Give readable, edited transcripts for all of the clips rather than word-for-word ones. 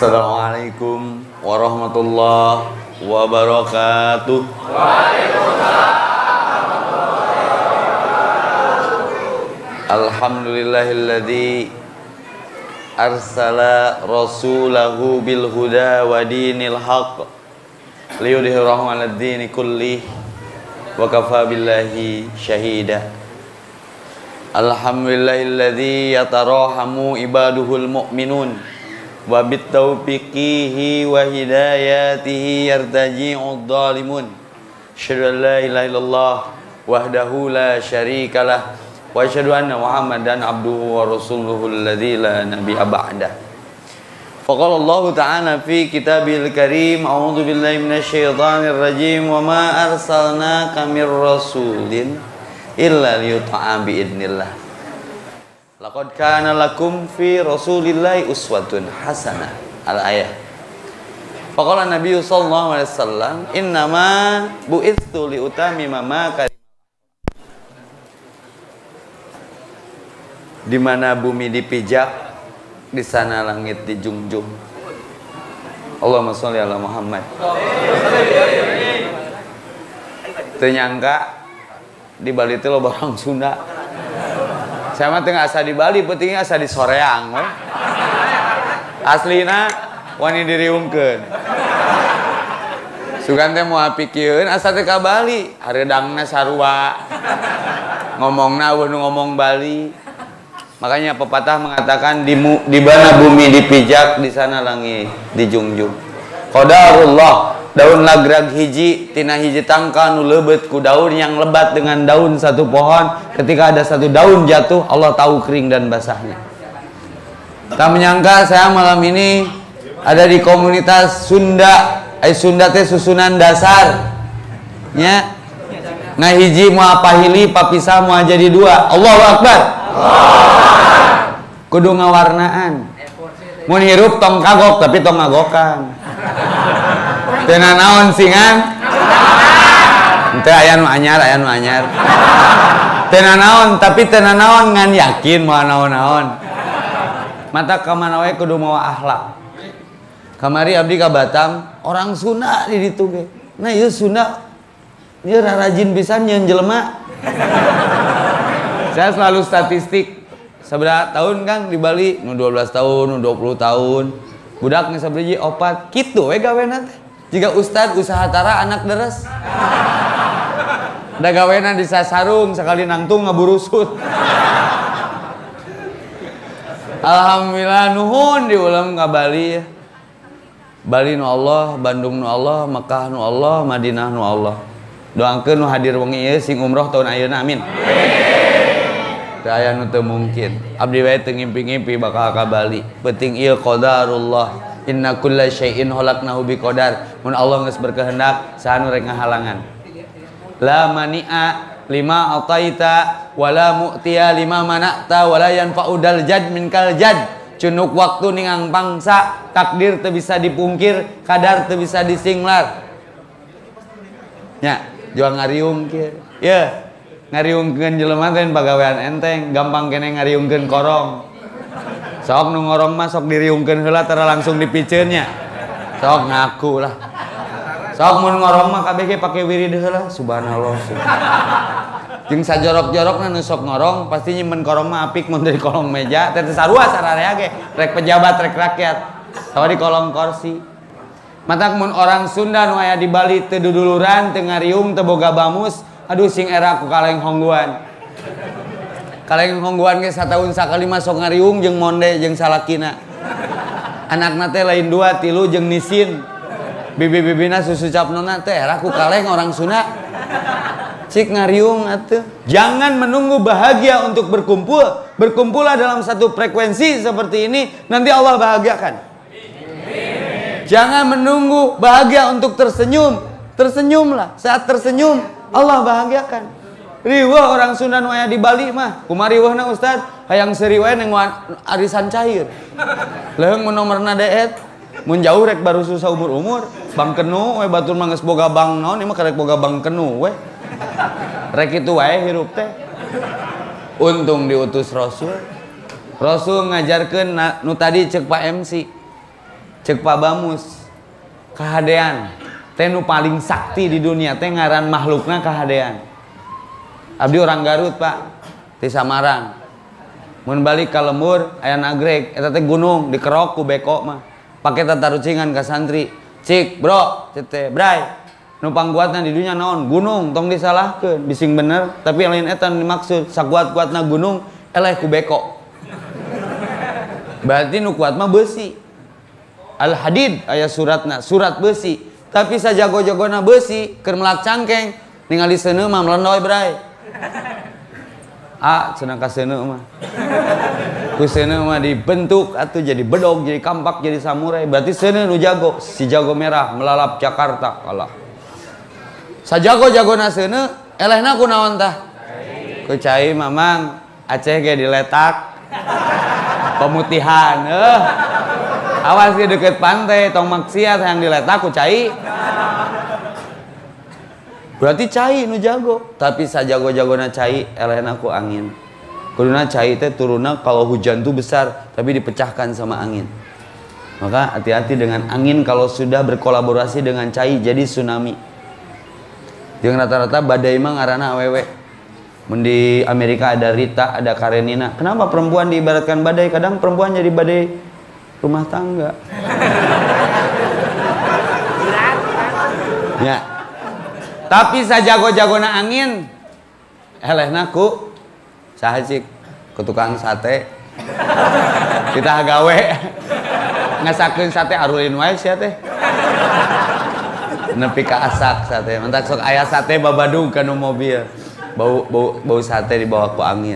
Assalamualaikum warahmatullahi wabarakatuh. Alhamdulillahilladzi arsala rasulahu bil huda wa dinil haqq liyudhhirahu 'alad dini kullih wa kafa billahi syahida. Alhamdulillahilladzi yatarahamu ibaduhul mu'minun wa bitaufiqihi wa hidayatihi yartaji'ud dhalimun. Asyhadu an la ilaha illallah wahdahu la syarikalah wa asyhadu anna Muhammadan abduhu wa rasuluhu alladzi la nabiyya ba'dah. Faqala Allah ta'ala fi kitabil karim, a'udzu billahi minasyaitonir rajim, wa ma arsalnaka mir rasulin illa liyuta'a bi idznillah. Laqad kana lakum fi rasulillahi uswatun hasanah. Al-ayah. Faqala Nabi sallallahu alaihi wasallam, innama bu'itsu li utamima ma karim. Di mana bumi dipijak, di sana langit dijunjung. Allahumma sholli ala Muhammad. Ternyangka di Bali itu loba orang Sunda. Saya mah tengah asa di Bali, pentingnya asa di Soreang. Aslina wani diriungkeun. Sugan teh moal pikieun asa teh ka Bali, hareudangna sarua. Ngomongna eueuh nu ngomong Bali. Makanya pepatah mengatakan di mana bumi dipijak, di sana langit dijunjung. Qadarullah, daun lagrag hiji tina hiji tangka nu leubeut ku daun yang lebat dengan daun satu pohon. Ketika ada satu daun jatuh, Allah tahu kering dan basahnya. Tak menyangka saya malam ini ada di komunitas Sunda. Sunda teh susunan dasar. Nya. Nah hiji moal pahili, papisah moal jadi dua. Allahu Akbar. Kudu ngawarnaan. Mun hirup tong kagok tapi tong ngagokan. Teu naon singan? Teu aya nu anyar, aya nu anyar. Teu naon tapi teu naon ngan yakin moal naon-naon. Mata ka mana we kudu mawa akhlak. Kamari abdi ka Batam, orang Sunda di ditu ge. Nah ieu Sunda ieu rajin pisan nyeun jelema. Saya selalu statistik. Sabaraha tahun Kang di Bali? Nu 12 tahun, nu 20 tahun. Budak nu sabaraha opat. Kitu we gawena teh. Jiga ustad usaha tara anak deres. Da gawena di sasarung sakali nangtung ngaburusut. Alhamdulillah nuhun diulang ka Bali ya. Bali nu Allah, Bandung nu Allah, Mekah nu Allah, Madinah nu Allah. Doakeun nu hadir wengi ieu sing umroh tahun ayeuna amin. Aya nu teu mungkin. Abdi wae teu ngimpi-ngimpi bakal ka Bali. Penting ieu qadarullah. Inna kulla syai'in khalaqnahu biqadar. Mun Allah geus berkehendak, saha nu rek ngahalangan. La mani'a lima ataita wala mu'tiya lima mana'ta wala yanfa'udal jad minkal jad. Cunuk waktu ningang pangsa, takdir teu bisa dipungkir, kadar teu bisa disinglar. Nya, jual ngariung kieu. Ye. Ngariungkeun jelema teh pagawean enteng, gampang kene ngariungkeun korong. Sok nu ngorong mah sok diriungkeun heula tara langsung dipikeun nya. Sok ngaku lah. Sok mun ngorong mah kabeh ge pake wirid heula, subhanallah. Jeung sajorok-jorokna nu sok ngorong pasti nyimpen korong mah apik mun dari kolong meja, teh sarua sararea ge, rek pejabat rek rakyat. Tawa di kolong kursi. Matak mun orang Sunda nu aya di Bali teu duduluran, teu ngariung, teu boga bamus. Aduh sing era ku kaleng hongguan. Kaleng hongguan ge sataun sakali masuk ngariung jeung monde jeung salakina. Anakna teh lain 2, 3 jeung nisin. Bibi-bibina susucapnona teh era ku kaleng orang Sunda. Cik ngariung atuh. Jangan menunggu bahagia untuk berkumpul. Berkumpullah dalam satu frekuensi seperti ini, nanti Allah bahagiakan. Jangan menunggu bahagia untuk tersenyum. Tersenyumlah. Saat tersenyum Allah bahagiakan. Riweuh orang Sunda nu aya di Bali mah. Kumaha riweuhna Ustaz? Hayang seuri wae neng arisan cair. Leung mun nomerna deet. Mun jauh rek baru susah umur-umur. Bang kenu we batur mah geus boga bang naon ieu mah karek boga bang kenu we. Rek kitu wae hirup teh. Untung diutus Rasul. Rasul ngajarkeun nu tadi ceuk Pak MC. Cek Pak Bamus, kahadean teh nu paling sakti di dunia teh ngaran makhlukna kahadean. Abdi orang Garut Pak, di Samarang. Mun balik ka lembur aya nagreg eta teh gunung dikerok ku beko mah. Pake tatarucingan ka santri. Cik, bro, cete, bray. Nu pangkuatna di dunia naon? Gunung, tong disalahkeun. Bising bener, tapi lain eta dimaksud. Sakuat-kuatna gunung eleh ku beko. Berarti nu kuat mah besi. Al-Hadid aya suratna, surat besi. Tapi sajago-jagona besi keur melak cangkeng, ningali seuneu mah melendoy bray. Cenah ka seuneu mah. Ku seuneu mah dibentuk atuh jadi bedog, jadi kampak, jadi samurai. Berarti seuneu nu jago, si jago merah melalap Jakarta kalah. Sajago-jagona seuneu elehna kunaon tah? Ku cai mamang Aceh ge diletak. Pemutihan, awas di deket pantai, tong maksiat yang diletak ku cai. Berarti cai nu jago, tapi sajago-jagona cai elehna ku angin. Kuduna cai teh turuna kalau hujan tuh besar, tapi dipecahkan sama angin. Maka hati-hati dengan angin kalau sudah berkolaborasi dengan cai jadi tsunami. Yang rata-rata badai mah ngaranna awewe. Di Amerika ada Rita, ada Karenina. Kenapa perempuan diibaratkan badai? Kadang perempuan jadi badai rumah tangga. Ya. Tapi sajago-jagona angin elehna ku sahajik ku tukang sate. Kita gawe ngasakeun sate arulin wae sia teh. Nepi ka asak sate. Mentak sok aya sate babadug kana mobil. Bau sate dibawa ku angin.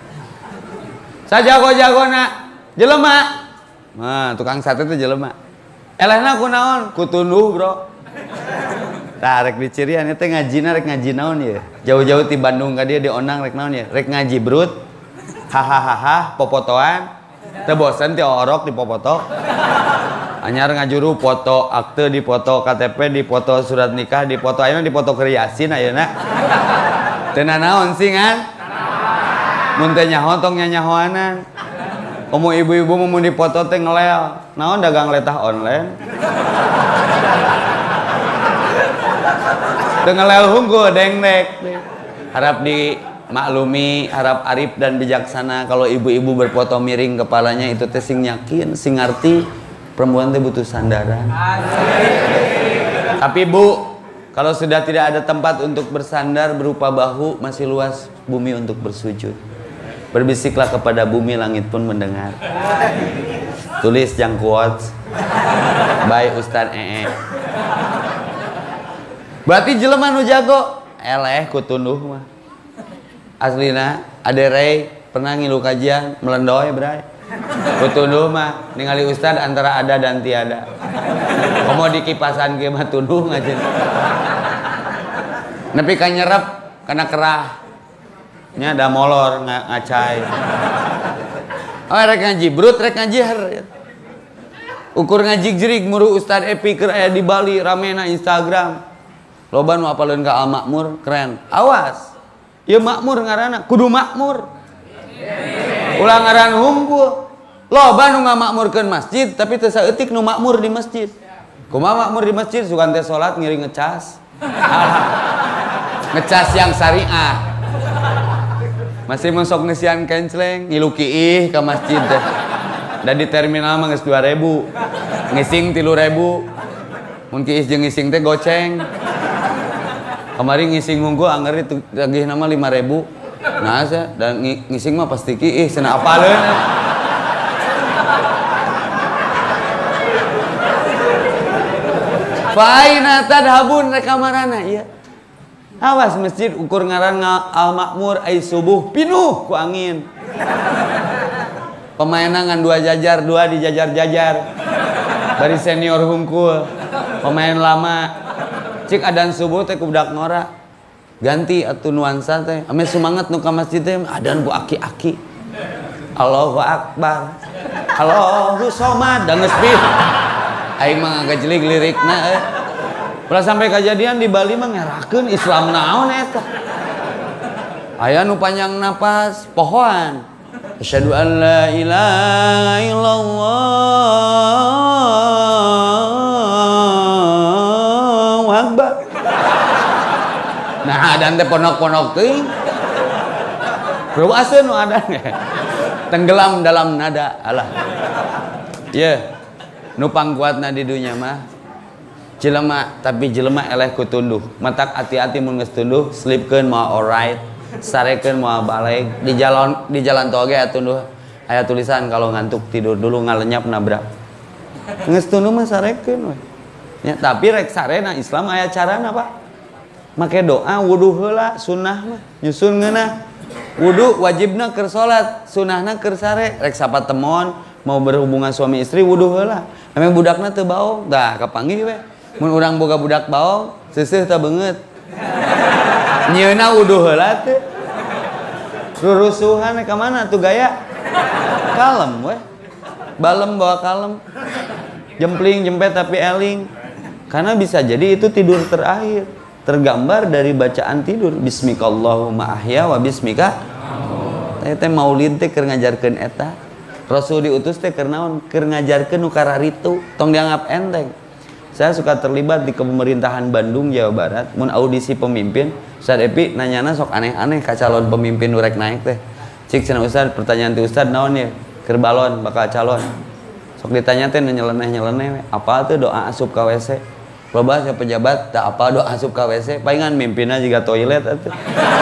Sajago-jagona jelema. Nah, tukang sate teh jelema. Elehna kunaon? Ku tunduh, Bro. Tah rek dicirian teh ngajina rek ngaji naon ya? Jauh-jauh ti Bandung ka dieu di Onang rek naon ya? Rek ngaji brut. Hahaha popotoan. Teu bosen ti orok di popoto. Anyar ngajuru foto akte di foto KTP di foto surat nikah di foto ayeuna di foto keur Yasin ayeuna. Teu naon sih kan? Mun teh nyaho tong nyanyahoanan. Komo ibu-ibu mun di foto teh ngelel. Naon dagang letah online? Teu ngelel hungkul dengdek. Harap dimaklumi, harap arif dan bijaksana kalau ibu-ibu berfoto miring kepalanya itu teh sing yakin, sing ngarti perempuan teh butuh sandaran. Tapi Bu, kalau sudah tidak ada tempat untuk bersandar berupa bahu, masih luas bumi untuk bersujud. Berbisiklah kepada bumi, langit pun mendengar. Tulis jang quotes by Ustaz Ee. Berarti jelema nu jago eleh ku tunduh mah. Aslina aderei pernah ngilu kajian melendoy bray. Ku tunduh mah ningali Ustaz antara ada dan tiada. Komo di kipasan ge mah tunduh ngajen. Nepi ka nyerep kana kerah. Nya da molor ngacai. Oh rek ngaji brut rek ngaji har. Ukur ngaji jerig muru Ustaz Epi keur aya di Bali ramena Instagram. Loba nu apaleun ka Al Makmur keren. Awas. Ieu makmur ngaranna kudu makmur. Ulah ngaran hungkul. Loba nu ngamakmurkeun masjid tapi teu saeutik nu makmur di masjid. Kumaha makmur di masjid sugan teh salat ngiring ngecas. Ngecas yang syariah. Masih mensok ngesian kenceleng ngilu kiih ka masjid teh. Dan di terminal mah geus 2000. Ngising 3000. Mun kiih jeung ngising teh goceng. Kemarin ngising hungkul angger itu lagi nama 5.000. Nah saya dan ngising mah pasti kiih cenah apaleun. Faina tadhabun rekamarana iya. Awas masjid ukur ngaran Al Makmur ai subuh pinuh ku angin. Pemainna ngan 2 jajar, 2 dijajar-jajar. Bari senior hungkul. Pemain lama. Cik adan subuh teh ku budak ngora. Ganti atuh nuansa teh. Ame semangat nu ka masjid teh adan ku aki-aki. Allahu Akbar. Allahu Somad dan geus pih. Aing mah ngagajlig lirikna Ulah sampai kejadian di Bali mah ngerakeun Islam naon eta. Aya nu panjang napas pohon. Asyhadu an la ilaha illallah Adan teh ponok-ponok teuing. Ruaseun nu adan. Tenggelam dalam nada. Alah. Ye. Nu pangkuatna di dunya mah jelema, tapi jelema eleh ku tunduh. Matak hati-hati mun geus tunduh, slipkeun moal alright, sarekeun moal balik. Di jalan tol ge tunduh aya tulisan kalau ngantuk tidur dulu ngalenyap nabrak. Geus tunduh mah sarekeun we. Ya, tapi rek sarena Islam aya carana, Pak. Make doa wudu heula, sunnah mah nyusun ngeunah. Wudu wajibna keur salat, sunnahna keur sare. Rek sapa temon mau berhubungan suami istri wudu heula. Ame budakna teu baong, tah kapanggih we. Mun urang boga budak baong, seuseuh teh beungeut. Nyieunna wudu heula teh. Rurusuhan ka mana tuh gaya? Kalem we. Balem bawa kalem. Jempling jempet tapi eling. Karena bisa jadi itu tidur terakhir. Tergambar dari bacaan tidur. Bismikallahumma ahya wa bismika. Teh maulid teh keur ngajarkeun eta. Rasul diutus teh keur naon? Keur ngajarkeun nu kararitu. Tong dianggap enteng. Saya suka terlibat di pemerintahan Bandung, Jawa Barat. Mun audisi pemimpin, Ustaz Epi nanyana sok aneh-aneh ka calon pemimpin nu rek naik teh. Cik cenah Ustaz, pertanyaan ti Ustaz naon ya? Keur balon bakal calon. Sok ditanya teh nyeleneh-nyeleneh, apa tuh doa asup ka WC? Loba sia pejabat teu apa doa asup ka WC, palingan mimpinna jiga toilet atuh.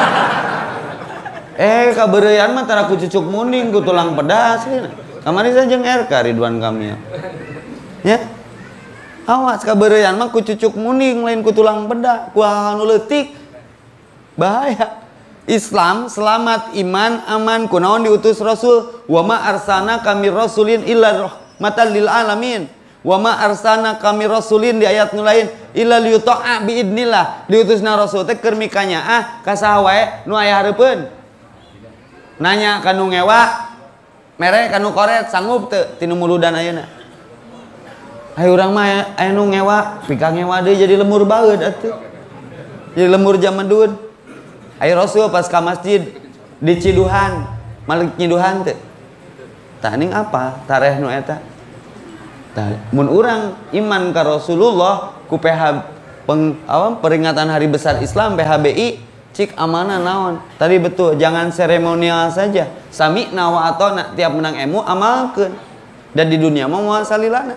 Kabeureuyan mah tara ku cucuk munding ku tulang pedas nih. Kamari saya jeung RK Ridwan Kamil. Ya. Awas kabeureuyan mah ku cucuk munding lain ku tulang pedas, ku anu leutik. Bahaya. Islam selamat, iman aman, kunaon diutus Rasul, wa ma arsana kami rasulin illa rahmatan lil alamin. Wa ma arsana kami rasulin di ayat nu lain illa liyuta'a bi idnillah. Diutusna Rasul teh keur mikanyaah ka saha wae nu aya hareupeun. Nanya kanu ngewa, mere kanu koret sanggup teu tinu muludan ayeuna. Ayo urang mah aya nu ngewa, pika ngewa deui jadi lemur baeud atuh. Jadi lemur zaman dun. Ayo Rasul pas ka masjid di Ciduhan, Malik Ciduhan teh. Tah ning apa? Tareh nu eta. Tah mun urang iman ka Rasulullah ku peringatan Hari Besar Islam PHBI cik amanah naon. Tadi betul, jangan seremonial saja. Sami'na wa ata'na, tiap menang emu amalkeun. Dan di dunia mah moal salilana.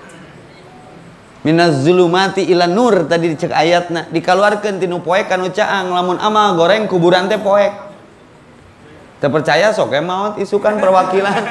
Minaz zulumati ila nur tadi dicek ayatna, dikaluarkeun tinu poek kanu caang, lamun amal goreng kuburan teh poek. Teu percaya sok maot isukan perwakilan.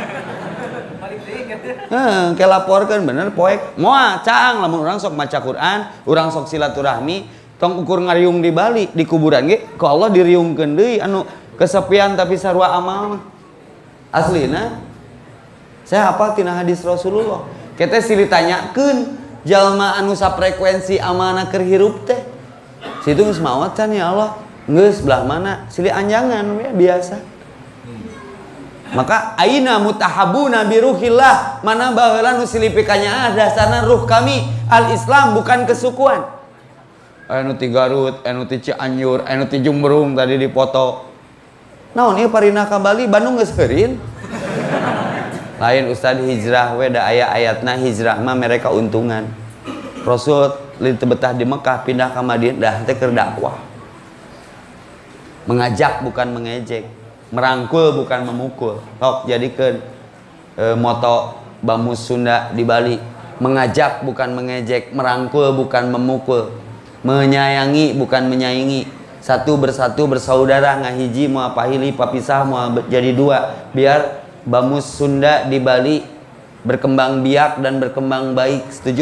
Ke laporkeun bener poek. Moal caang lamun urang sok maca Quran, urang sok silaturahmi, tong ukur ngariung di Bali, di kuburan ge ku Allah diriungkeun deui anu kesepian tapi sarua amal mah. Aslina saya hafal tina hadis Rasulullah. Kita silih tanyakeun jalma anu saprekuensi amanah keur hirup teh. Situ geus maot can ya Allah. Geus belah mana? Silih anjangan we biasa. Maka aina mutahabuna bi ruhillah, mana baheula nu silih pikanyaah dasarna ruh kami al-Islam bukan kesukuan. Anu ti Garut, anu ti Cianjur, anu ti Jumbrung tadi dipoto. Naon ieu parinah ka Bali, Bandung geus heureun. Lain Ustad hijrah we da aya ayatna hijrah mah mere kauntungan. Rasul teu betah di Mekah pindah ka Madinah teh keur dakwah. Mengajak bukan mengejek, merangkul bukan memukul. Tok jadikeun moto Bamus Sunda di Bali. Mengajak bukan mengejek, merangkul bukan memukul. Menyayangi bukan menyaingi, satu bersatu bersaudara, ngahiji moal pahili papisah moal jadi dua, biar Bamus Sunda di Bali berkembang biak dan berkembang baik. Setuju?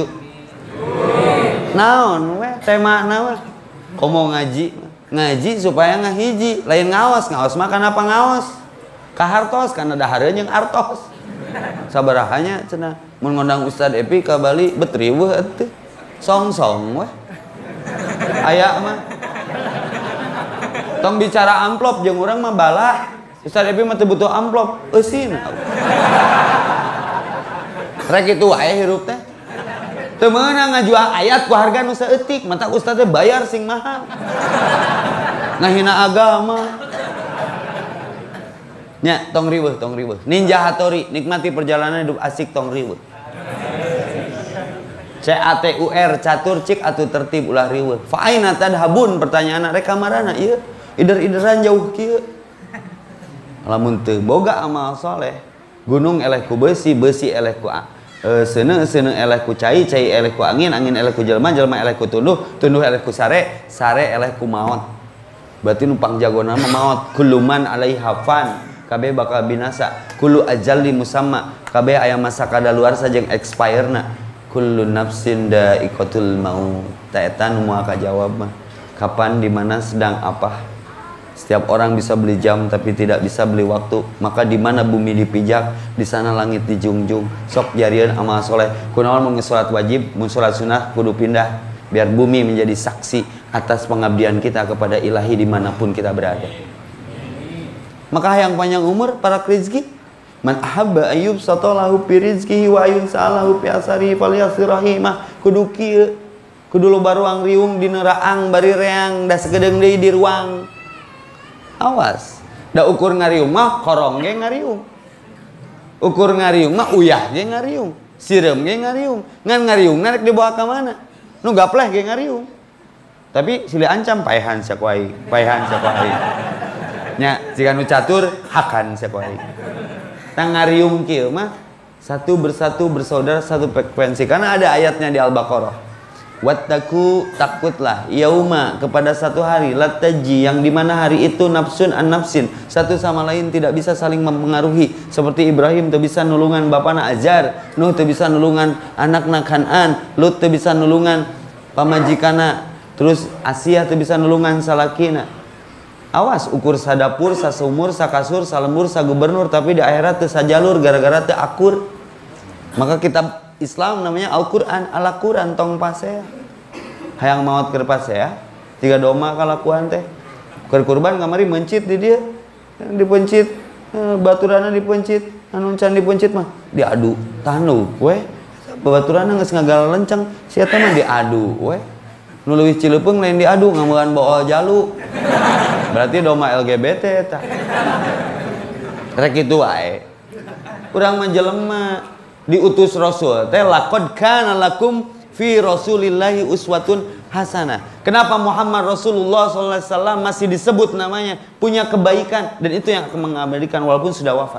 Naon we tema naon? Komo ngaji supaya ngahiji, lain ngaos mah kenapa ngaos? Kahartos karena dahareun jeung artos. Sabarahanya cenah mun ngundang Ustad Epi ka Bali betriweuh atuh. Song-song we. Aya mah tong bicara amplop jeung urang mah bala. Ustaz Epi mah teu butuh amplop, eusin. Rek kitu wae hirup teh. Teu meunang ngajual ayat ku harga nu saeutik, mata ustaz teh bayar sing mahal. Ngahina agama. Nya tong riweuh. Ninja Hattori, nikmati perjalanan hidup asik tong riweuh. CATUR catur cik atuh tertib ulah riweuh. Fa aina tadhabun pertanyaan rek kamarana ieu ider-ideran jauh kieu. Lamun teu boga amal soleh, gunung eleh ku besi, besi eleh ku seuneu, seuneu eleh ku cai, cai eleh ku angin, angin eleh ku jelema, jelema eleh ku tunduh, tunduh eleh ku sare, sare eleh ku maot. Berarti numpang jagona mah maot. Kullu man alaiha fan, kabeh bakal binasa. Kullu ajalli musamma, kabeh aya masa kadaluarsa jeung expire-na. Kullu nafsin da'iqatul maut. Ta eta nu moal kajawab mah. Kapan, di mana, sedang apa? Setiap orang bisa beli jam tapi tidak bisa beli waktu. Maka di mana bumi dipijak, di sana langit dijunjung. Sok jarieun amal soleh. Kunaon mun salat wajib, mun salat sunah kudu pindah biar bumi menjadi saksi atas pengabdian kita kepada ilahi dimanapun kita berada. Maka yang panjang umur para rezeki. Man ahabba ayyub satalahu fi rizqihi wa ayun sa'alahu fi asari falyasirahi mah kudu kieu. Kudu loba ruang riung dina raang bari reang da sagedeung deui di ruang. Awas, da ukur ngariung mah korong ge ngariung. Ukur ngariung mah uyah ge ngariung, sireum ge ngariung. Ngan ngariung rek dibawa ka mana? Nu gapleh ge ngariung. Tapi silih ancam paehan sakuai, paehan sakuai. Nya jika nu catur hakan sakuai. Tang ngariung kieu mah satu bersatu bersaudara satu frekuensi karena ada ayatnya di Al-Baqarah. Wattaku, takutlah yauma kepada satu hari lataji yang dimana hari itu nafsun an nafsin satu sama lain tidak bisa saling mempengaruhi. Seperti Ibrahim teu bisa nulungan bapana Azar, Nuh teu bisa nulungan anakna Kan'an, Lut teu bisa nulungan pamajikana, terus Asia teu bisa nulungan salakina. Awas ukur sadapur, sasumur, sakasur, salembur, sagubernur tapi di akhirat teu sajalur gara-gara teu akur. Maka kitab Islam namanya Al-Quran, Al-Quran tong pasea hayang maot keur pasea 3 doma kalakuan teh keur kurban kamari mencit di dia dipencit baturana dipencit anu can dipencit mah diadu tanu we baturana geus ngagal lenceng sia teh mah diadu we nu leuwih cileupeng lain diadu ngamuan bawa jalu berarti doma LGBT eta rek kitu wae urang mah jelema diutus Rasul teh laqad kana lakum fi rasulillahi uswatun hasanah. Kenapa Muhammad Rasulullah SAW masih disebut namanya punya kebaikan dan itu yang akan mengabadikan walaupun sudah wafat.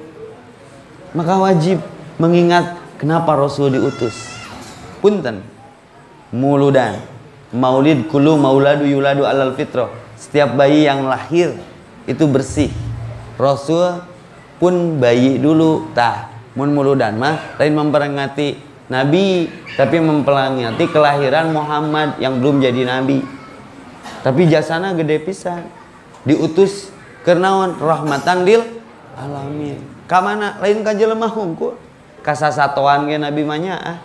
Maka wajib mengingat kenapa Rasul diutus. Punten muludan maulid kullu mauladu yuladu alal fitrah. Setiap bayi yang lahir itu bersih. Rasul pun bayi dulu tah mun muludan mah lain memperingati Nabi tapi memperingati kelahiran Muhammad yang belum jadi Nabi. Tapi jasana gede pisan. Diutus kernaon rahmatan lil alamin. Ka mana lain ka jelema hungkul. Ka sasatoan ge Nabi mah nya ah.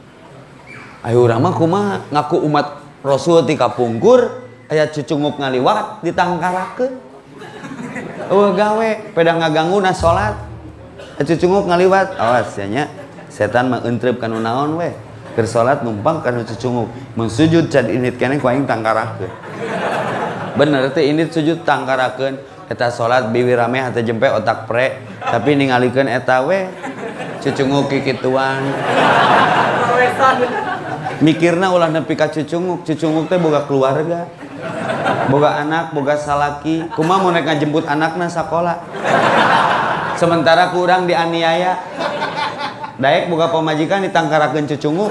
Ayo urang mah kumaha ngaku umat Rasul ti kapungkur aya cucungup ngaliwat ditangkarakeun. Eueuh gawe peda ngaganggu na salat. Cucunguk ngaliwat awas ya nya setan mah entreub kana naon we keur salat numpang kana cucunguk mun sujud can init keneh ku aing tangkarakeun bener teh init sujud tangkarakeun eta salat biwi rame hate jempe otak pre tapi ningalikeun eta we cucunguk kikituan mikirna ulah nepi ka cucunguk teh boga keluarga boga anak boga salaki kumaha mun rek ngajemput anakna sakola sementara kurang dianiaya daek boga pamajikan ditangkarakeun cucungu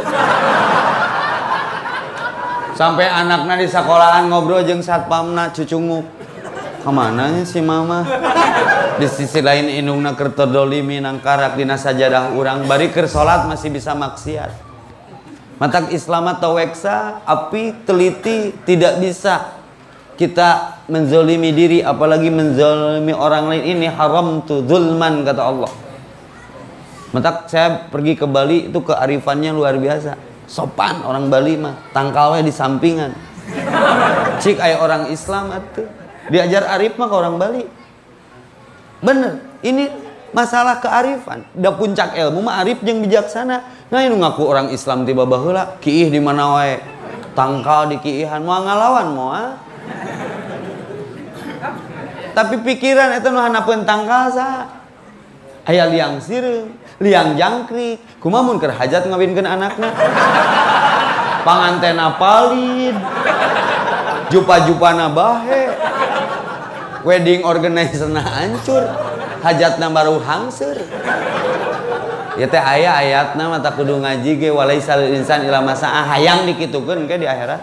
sampai anakna di sekolahan ngobrol jeung satpamna cucungu kamananya si mama di sisi lain indungna keur terdolimi nangkarak dina sajadah urang bari keur salat masih bisa maksiat matak Islam taweksa api teliti tidak bisa kita menzolimi diri apalagi menzolimi orang lain ini haram tu zulman kata Allah. Mentak saya pergi ke Bali itu kearifannya luar biasa. Sopan orang Bali mah, tangkalnya di sampingan. Cik aya orang Islam atuh. Diajar arif mah ke orang Bali. Bener, ini masalah kearifan. Da puncak ilmu mah arif jeung bijaksana. Nah ini ngaku orang Islam tiba baheula, kiih di mana wae. Tangkal di kiihan moal ngalawan moal. Tapi pikiran itu nu hanapeun tangkal sa aya liang sireum, liang jangkrik, kumaha mun keur hajat ngawinkeun anakna. Pangantena palid, jupa-jupana bahe, wedding organizer-na hancur, hajatna baru hangseur. Ya teh aya ayatna mah tak kudu ngaji ge walaisal insan ila masa'a hayang dikitukeun ke di akhirat.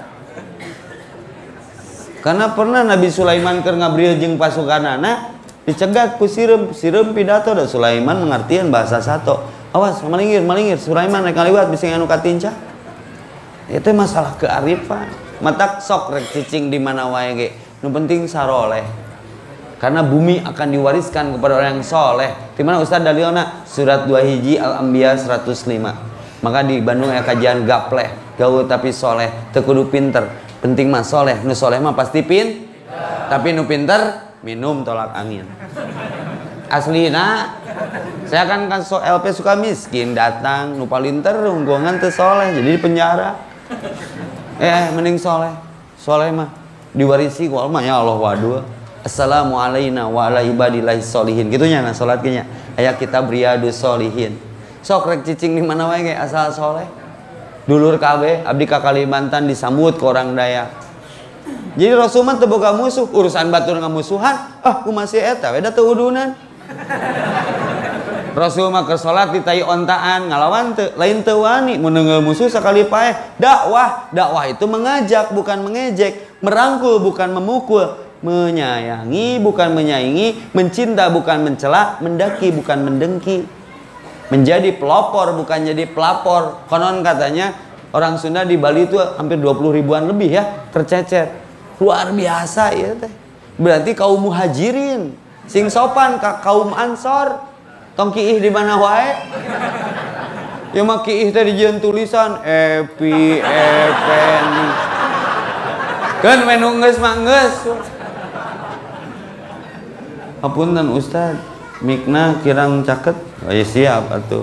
Karena pernah Nabi Sulaiman keur ngabrieul jeung pasukanana dicegat ku sireum pidato da Sulaiman mengartian bahasa sato. Awas malingir Sulaiman rek ngaliwat bisa anu katincah. Itu masalah kearifan. Matak sok rek cicing di mana wae ge. Nu penting saroleh. Karena bumi akan diwariskan kepada orang yang soleh. Di mana Ustaz dalilna surat 2 hiji Al-Anbiya 105. Maka di Bandung aya kajian gapleh, gaul tapi soleh, teu kudu pinter. Penting mah soleh, nu soleh mah pasti tapi nu pinter minum tolak angin. Aslina saya kan LP suka miskin datang nu palinter unggongan teu soleh jadi di penjara. Mending soleh mah diwarisi ku Allah ya Allah wadul. Assalamualaikum wa ala ibadillahi sholihin. Gitunya nah salat ge nya. Aya kitab Riyadus Sholihin. Sok rek cicing di mana wae ge asal soleh. Dulur kabeh abdi ka Kalimantan disambut ke orang Dayak. Jadi Rasul mah teu boga musuh, urusan batur ngamusuhan, kumaha si eta we da teu udunan. Rasul mah keur salat di tai ontaan ngalawan teu, lain teu wani mun neungeul musuh sakali paeh. Dakwah itu mengajak bukan mengejek, merangkul bukan memukul, menyayangi bukan menyaingi, mencinta bukan mencela, mendaki bukan mendengki, menjadi pelopor bukan jadi pelapor. Konon katanya orang Sunda di Bali itu hampir 20 ribuan lebih ya tercecer, luar biasa ya teh. Berarti kaum muhajirin sing sopan kaum ansor tong kiih di mana wae. Ya mah kiih teh dijieun tulisan Epi Effendi. Kan menu geus mah geus. Apunten Ustaz, mikna kirang caket. Oh ya siap atuh.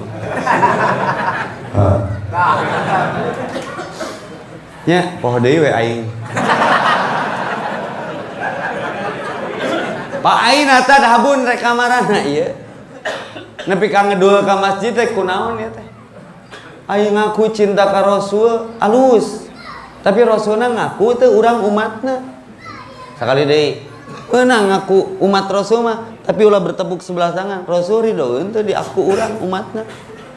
Nya poho deui we aing. Pak aing eta dahabun rek kamarana ieu. Nepi ka ngedul ka masjid teh kunaon ya teh? Aing ngaku cinta ka Rasul alus. Tapi Rasulna ngaku teh urang umatna. Sakali deui peunang ngaku umat Rasul mah tapi ulah bertepuk sebelah tangan. Rasul ridhoeun teh di aku urang umatna.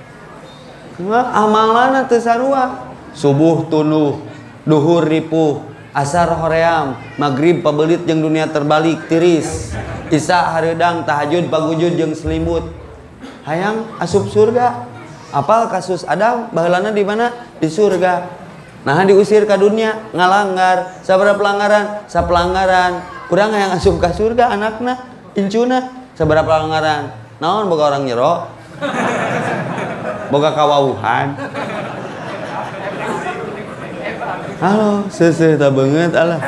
Amalana teu sarua. Subuh tunuh, duhur ripuh, asar hoream, magrib pabelit jeung dunia terbalik tiris, isya hareudang, tahajud pagujud jeung selimut. Hayang asup surga. Apal kasus Adam baheulana di mana? Di surga. Nah diusir ke dunia ngalanggar. Sabaraha pelanggaran? Sapelanggaran. Kurang hayang asup ka surga anakna, incuna. Sabaraha pelanggaran? Naon boga orang nyero? Boga kawauhan. Halo, seuseuh ta beungeut alah.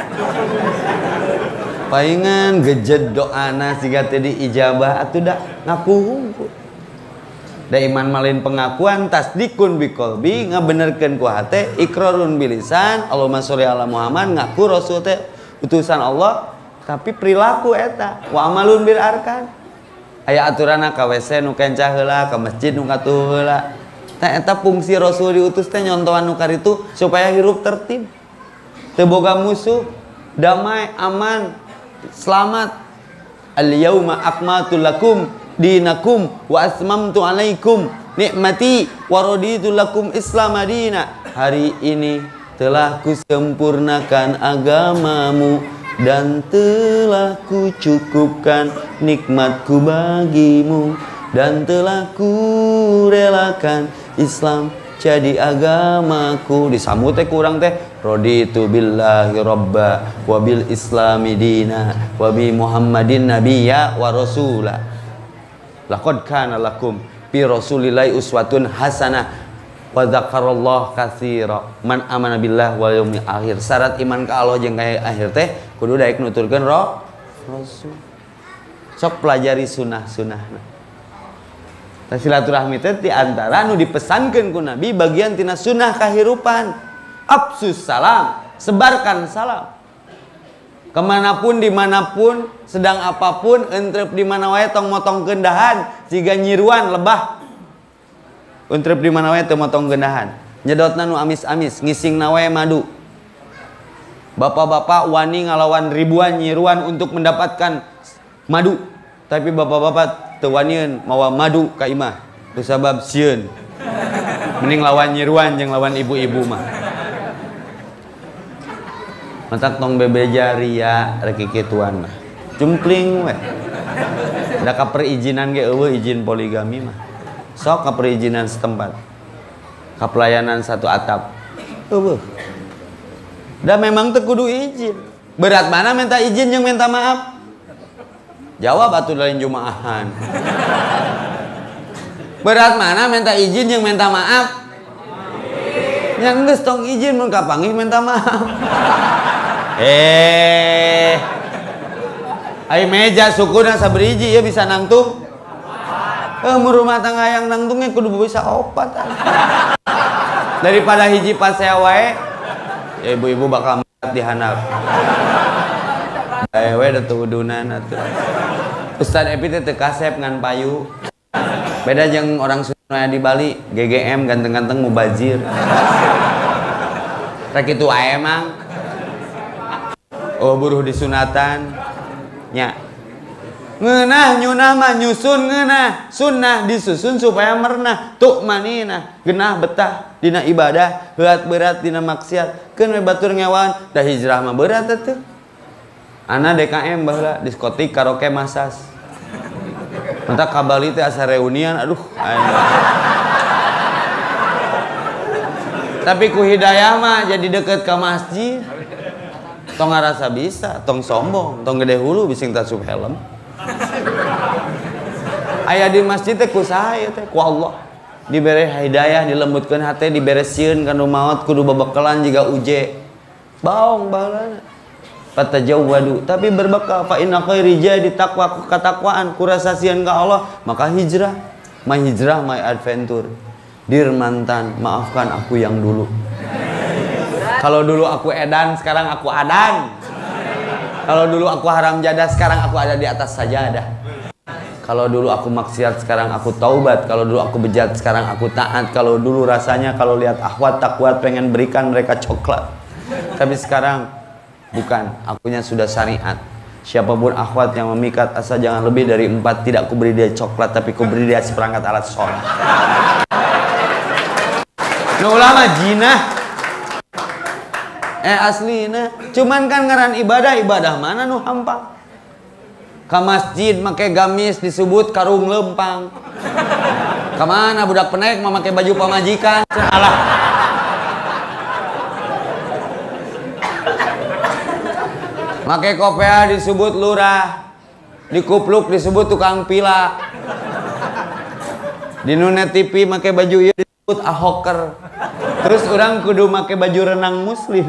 Paingan gejed doana siga teh diijabah atuh da ngapuhung. Da iman malin pengakuan tasdikun biqalbi ngabenerkeun ku hate, iqrarun bilisan, Allahumma sholli ala Muhammad ngaku Rasul teh utusan Allah, tapi perilaku eta wa amalun bil arkan. Aya aturana ka WC nu kencah heula, ka masjid nu katuh heula. Tah eta fungsi Rasul diutus teh nyontohan nu karitu supaya hirup tertib. Teu boga musuh, damai, aman, selamat. Al-yauma akmaltu lakum dinakum wa asmamtu alaikum nikmati wa raditu lakum Islam madina. Hari ini telah kusempurnakan agamamu dan telah kucukupkan nikmatku bagimu dan telah kurelakan Islam jadi agamaku. Disambut teh kurang teh raditu billahi robba wa bil islami dina wa bi Muhammadin nabiyya wa rasula. Laqad kana lakum fi rasulillahi uswatun hasanah wa dzakarallahu katsira man amana billah wal yaumil akhir. Syarat iman ka Allah jeung ka akhir teh kudu daek nuturkeun Rasul. Sok pelajari sunah-sunahna. Silaturahmi teh di antara nu dipesankeun ku Nabi bagian tina sunnah kahirupan. Absus salam, sebarkan salam. Kemanapun dimanapun sedang apapun entrep di mana wae tong motong kendahan jiga nyiruan lebah entrep di mana wae teu motong kendahan nyedotna nu amis-amis ngisingna wae madu. Bapak-bapak wani ngalawan ribuan nyiruan untuk mendapatkan madu, tapi bapak-bapak teu wanieun mawa madu ka imah kusabab sieun. Mending lawan nyiruan jeung lawan ibu-ibu mah. Matak tong bebeja ria rek kituan mah. Cumpling we. Da ka perizinan ge eueuh izin poligami mah. Sok ka perizinan setempat. Ka pelayanan satu atap. Eueuh. Da memang teu kudu izin. Berat mana minta izin jeung minta maaf? Jawab atuh lain jumaahan. Berat mana minta izin jeung minta maaf? Nya geus tong izin mun kapanggih minta maaf. Ai meja sukuna saberiji ya bisa nangtung. Mun rumah tangga yang nangtungnya kudu bisa opat. Daripada hiji pasea wae, ya ibu-ibu bakal mati dihanap. Bae we da tudunan atuh. Ustaz Epi teh teu kasep ngan payu. Beda jeung orang Sunda di Bali, GGM ganteng-ganteng mubazir. Rek kitu wae emang. Oh buruh disunatan nya ngeunah nyunah mah nyusun ngeunah sunnah disusun supaya mernah tuk manina genah betah dina ibadah heuat berat dina maksiat keun we batur ngewan da hijrah mah berat atuh. Ana DKM baheula diskotik karaoke masas mentak ka Bali teh asa reunian aduh tapi ku hidayah mah jadi deket ka masjid. Tong ngarasa bisa, tong sombong, tong gede hulu bising tasub helm. Aya di masjid teh ku saha teh ku Allah. Dibere hidayah, dilembutkeun hate, diberesieun kana maot kudu babekelan jiga uje. Baong baheulana. Fatajawwadu, tapi berbekal fa inna khairi jadi taqwa katakwaan kurasa sieun ka Allah, maka hijrah. My hijrah, my adventure. Dir mantan, maafkan aku yang dulu. Kalau dulu aku edan, sekarang aku adan. Kalau dulu aku haram jadah, sekarang aku ada di atas sajadah. Kalau dulu aku maksiat, sekarang aku taubat. Kalau dulu aku bejat, sekarang aku taat. Kalau dulu rasanya kalau lihat akhwat tak kuat pengen berikan mereka coklat. Tapi sekarang bukan, akunya sudah syariat. Siapapun akhwat yang memikat asa jangan lebih dari 4, tidak ku beri dia coklat, tapi ku beri dia seperangkat alat sholat. Nah ulama jinah. Aslina, cuman kan ngaran ibadah mana nu hampang. Ka masjid make gamis disebut karung lempang. Kamana budak penaik memakai baju pamajikan. Alah. Make kopea disebut lurah. Dikupluk disebut tukang pila. Di Net TV make baju ieu disebut ahoker. Terus orang kudu make baju renang muslim.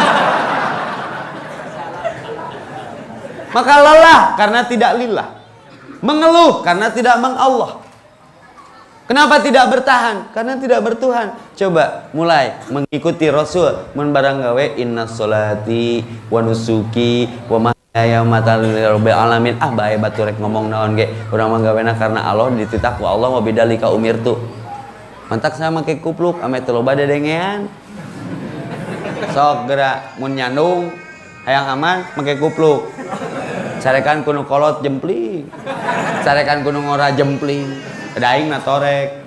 Maka lelah karena tidak lillah. Mengeluh karena tidak mengallah. Kenapa tidak bertahan? Karena tidak bertuhan. Coba mulai mengikuti Rasul. Mun barang gawe inna sholati wa nusuki wa mahyaya matalil alamin. Ah bae batur rek ngomong naon ge. Urang mah gawena karena Allah dititah ku Allah wa bidzalika umirtu. Mantak saya make kupluk ame teu loba dedengean. Sok geura mun nyandung hayang aman make kupluk. Carekan kuno kolot jempling. Carekan kuno ngora jempling. Daing na torek.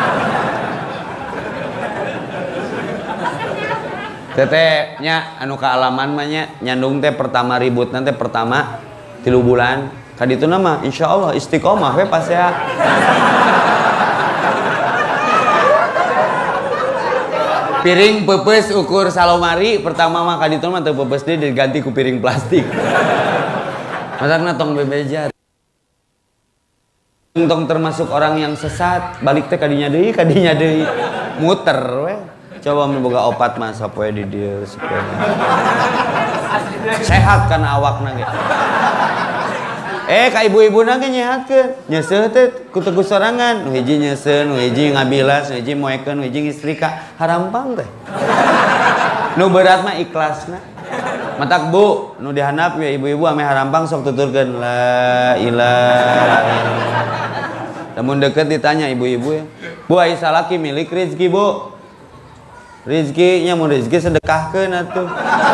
Tete nya anu kaalaman mah nya nyandung teh pertama ribut nanti pertama 3 bulan. Kadituna mah insyaallah istiqomah we pas ya. Piring pepes ukur salomari pertama mah kaditu mah teu pepes deui diganti ku piring plastik. Masakna tong bebejar. Tong termasuk orang yang sesat, balik teh kadinya deui muter we. Coba boga opat mah sapoe di dieu supaya sehat kana awakna ge. Ka ibu-ibuna ge nyehatkeun. Nyeuseuh teh ku teguh sorangan, nu hiji nyeuseun, nu hiji ngabilas, nu hiji moekeun, nu hiji ngistrika, harampang teh. Nu berat mah ikhlasna. matak Bu nu dihandap ya ibu-ibu ame harampang sok tuturkeun la ilaha illallah. Namun deket ditanya ibu-ibu ya, Bu ai salaki milik rezeki Bu. Rezekinya mau rezeki sedekahkeun atuh.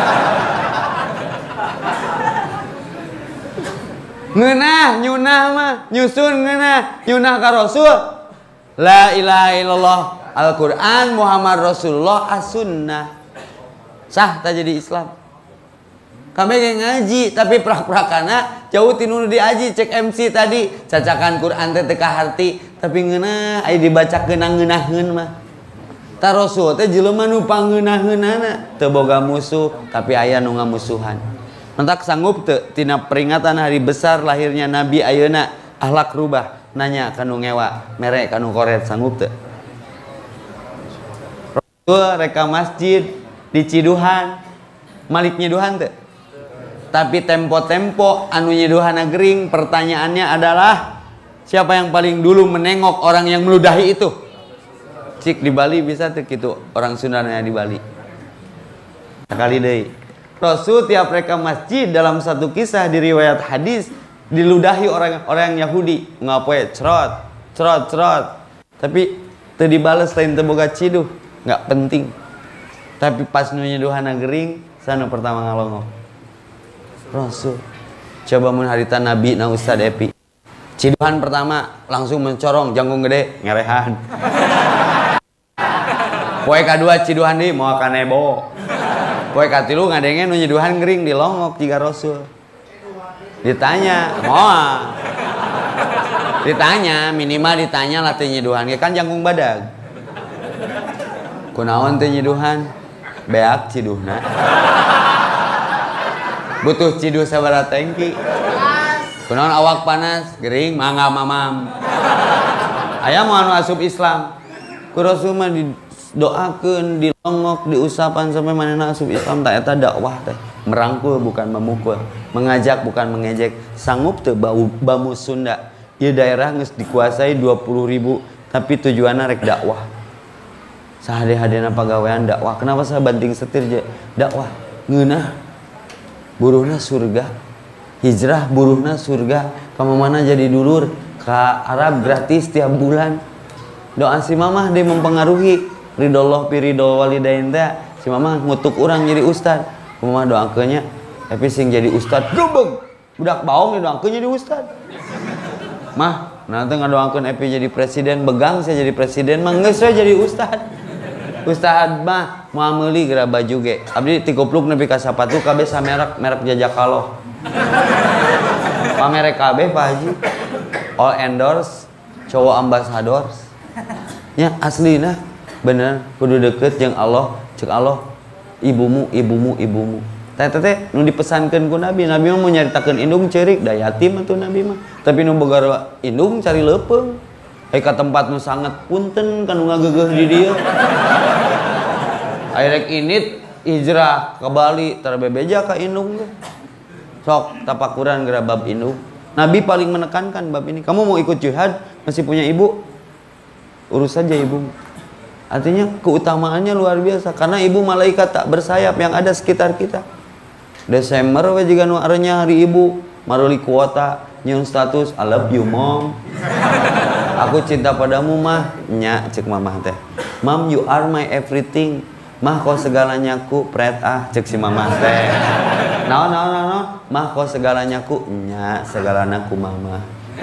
Ngeunah nyunah mah nyusun ngeunah nyunah ka Rasul. La ilaha illallah Al-Qur'an Muhammad Rasulullah as-sunnah. Sah tak jadi Islam. Kami ngaji tapi prak-prakana jauh tinu diaji cek MC tadi cacakan Quran teh teu harti tapi ngeunah aya dibaca ngeunah-ngeunaheun mah. Ta Rasul teh jelema nu pangeunah-ngeunana teu boga musuh tapi aya nu ngamusuhan. Mentak sanggup teu tina peringatan hari besar lahirnya Nabi ayeuna akhlak rubah nanya kanu ngewa mere kanu koret sanggup teu? Rasul reka masjid di Ciduhan malik nyiduhan teu? Tapi tempo-tempo anu nyiduhan gering pertanyaannya adalah siapa yang paling dulu menengok orang yang meludahi itu? Cik di Bali bisa tuh gitu orang Sundanya di Bali. Sekali deui. Rasul tiap reka masjid dalam satu kisah di riwayat hadis diludahi orang Yahudi ngapoe cerot. Tapi teu dibales lain teu boga ciduh, enggak penting. Tapi pas nu nyiduhan gering sana pertama ngalongok. Rasul. Coba mun harita Nabi na Ustad Epi. Ciduhan pertama langsung mencorong jangkung gede ngerehan. Poe kadua ciduhan deui moal kanebo. Poe katilu ngadenge nu nyiduhan gering dilongok jiga Rasul. Ditanya, moal. Ditanya, minimal ditanya lah teh nyiduhan kan jangkung badag. Kunaon teh nyiduhan? Beak ciduhna. Butuh ciduh sabaraha tangki. Kunaon awak panas, gering mangga mamam. Aya mau anu asup Islam. Ku Rasul mah didoakeun, dilongok, diusapan sampai manehna asup Islam tak eta dakwah teh. Merangkul bukan memukul, mengajak bukan mengejek. Sanggup teu bamus Sunda. Ieu daerah geus dikuasai 20.000 tapi tujuanna rek dakwah. Sahade-hadena pagawean dakwah. Kenapa saya banting setir je? Dakwah ngeunah buruhna surga. Hijrah buruhna surga. Ka mana jadi dulur? Ka Arab gratis tiap bulan. Doa si mamah dia mempengaruhi ridollah pi ridol walidain teh. Si mamah ngutuk urang jadi ustad. Mamah doakeunnya tapi sing jadi ustad gebeg. Budak baong didoakeun jadi ustad. Mah, nanti ngadoakeun Epi jadi presiden, begang saya jadi presiden mah geus we jadi ustad. Ustad mah mau meuli geura baju ge. Abdi ti goblok nepi ka sapatu kabeh merek Jajakaloh. Pamerek kabeh Pak Haji. All endorse, cowok ambassadors. Ya aslina bener kudu deket jeung Allah, cek Allah ibumu. Teh nu dipesankeun ku Nabi mah mau nyaritakeun indung ceurik da yatim atuh Nabi mah. Tapi nu boga indung cari leupeung. Ka tempat nu sangat punten kanu ngageugeuh di dieu. Airek init hijrah ke Bali terbebeja ka indung teh. Sok tapakuran geura bab indung. Nabi paling menekankan bab ini. Kamu mau ikut jihad masih punya ibu? Urus saja ibu. Artinya keutamaannya luar biasa karena ibu malaikat tak bersayap yang ada sekitar kita. Desember we jiga nu arenya hari ibu, maruli kuota, nyeun status I love you mom. Aku cinta padamu mah, nya cek mamah teh. Mom you are my everything. Mah kau segalanya ku, pret cek si mamah teh. No. Mah kau segalanya ku, nya segalana ku mama.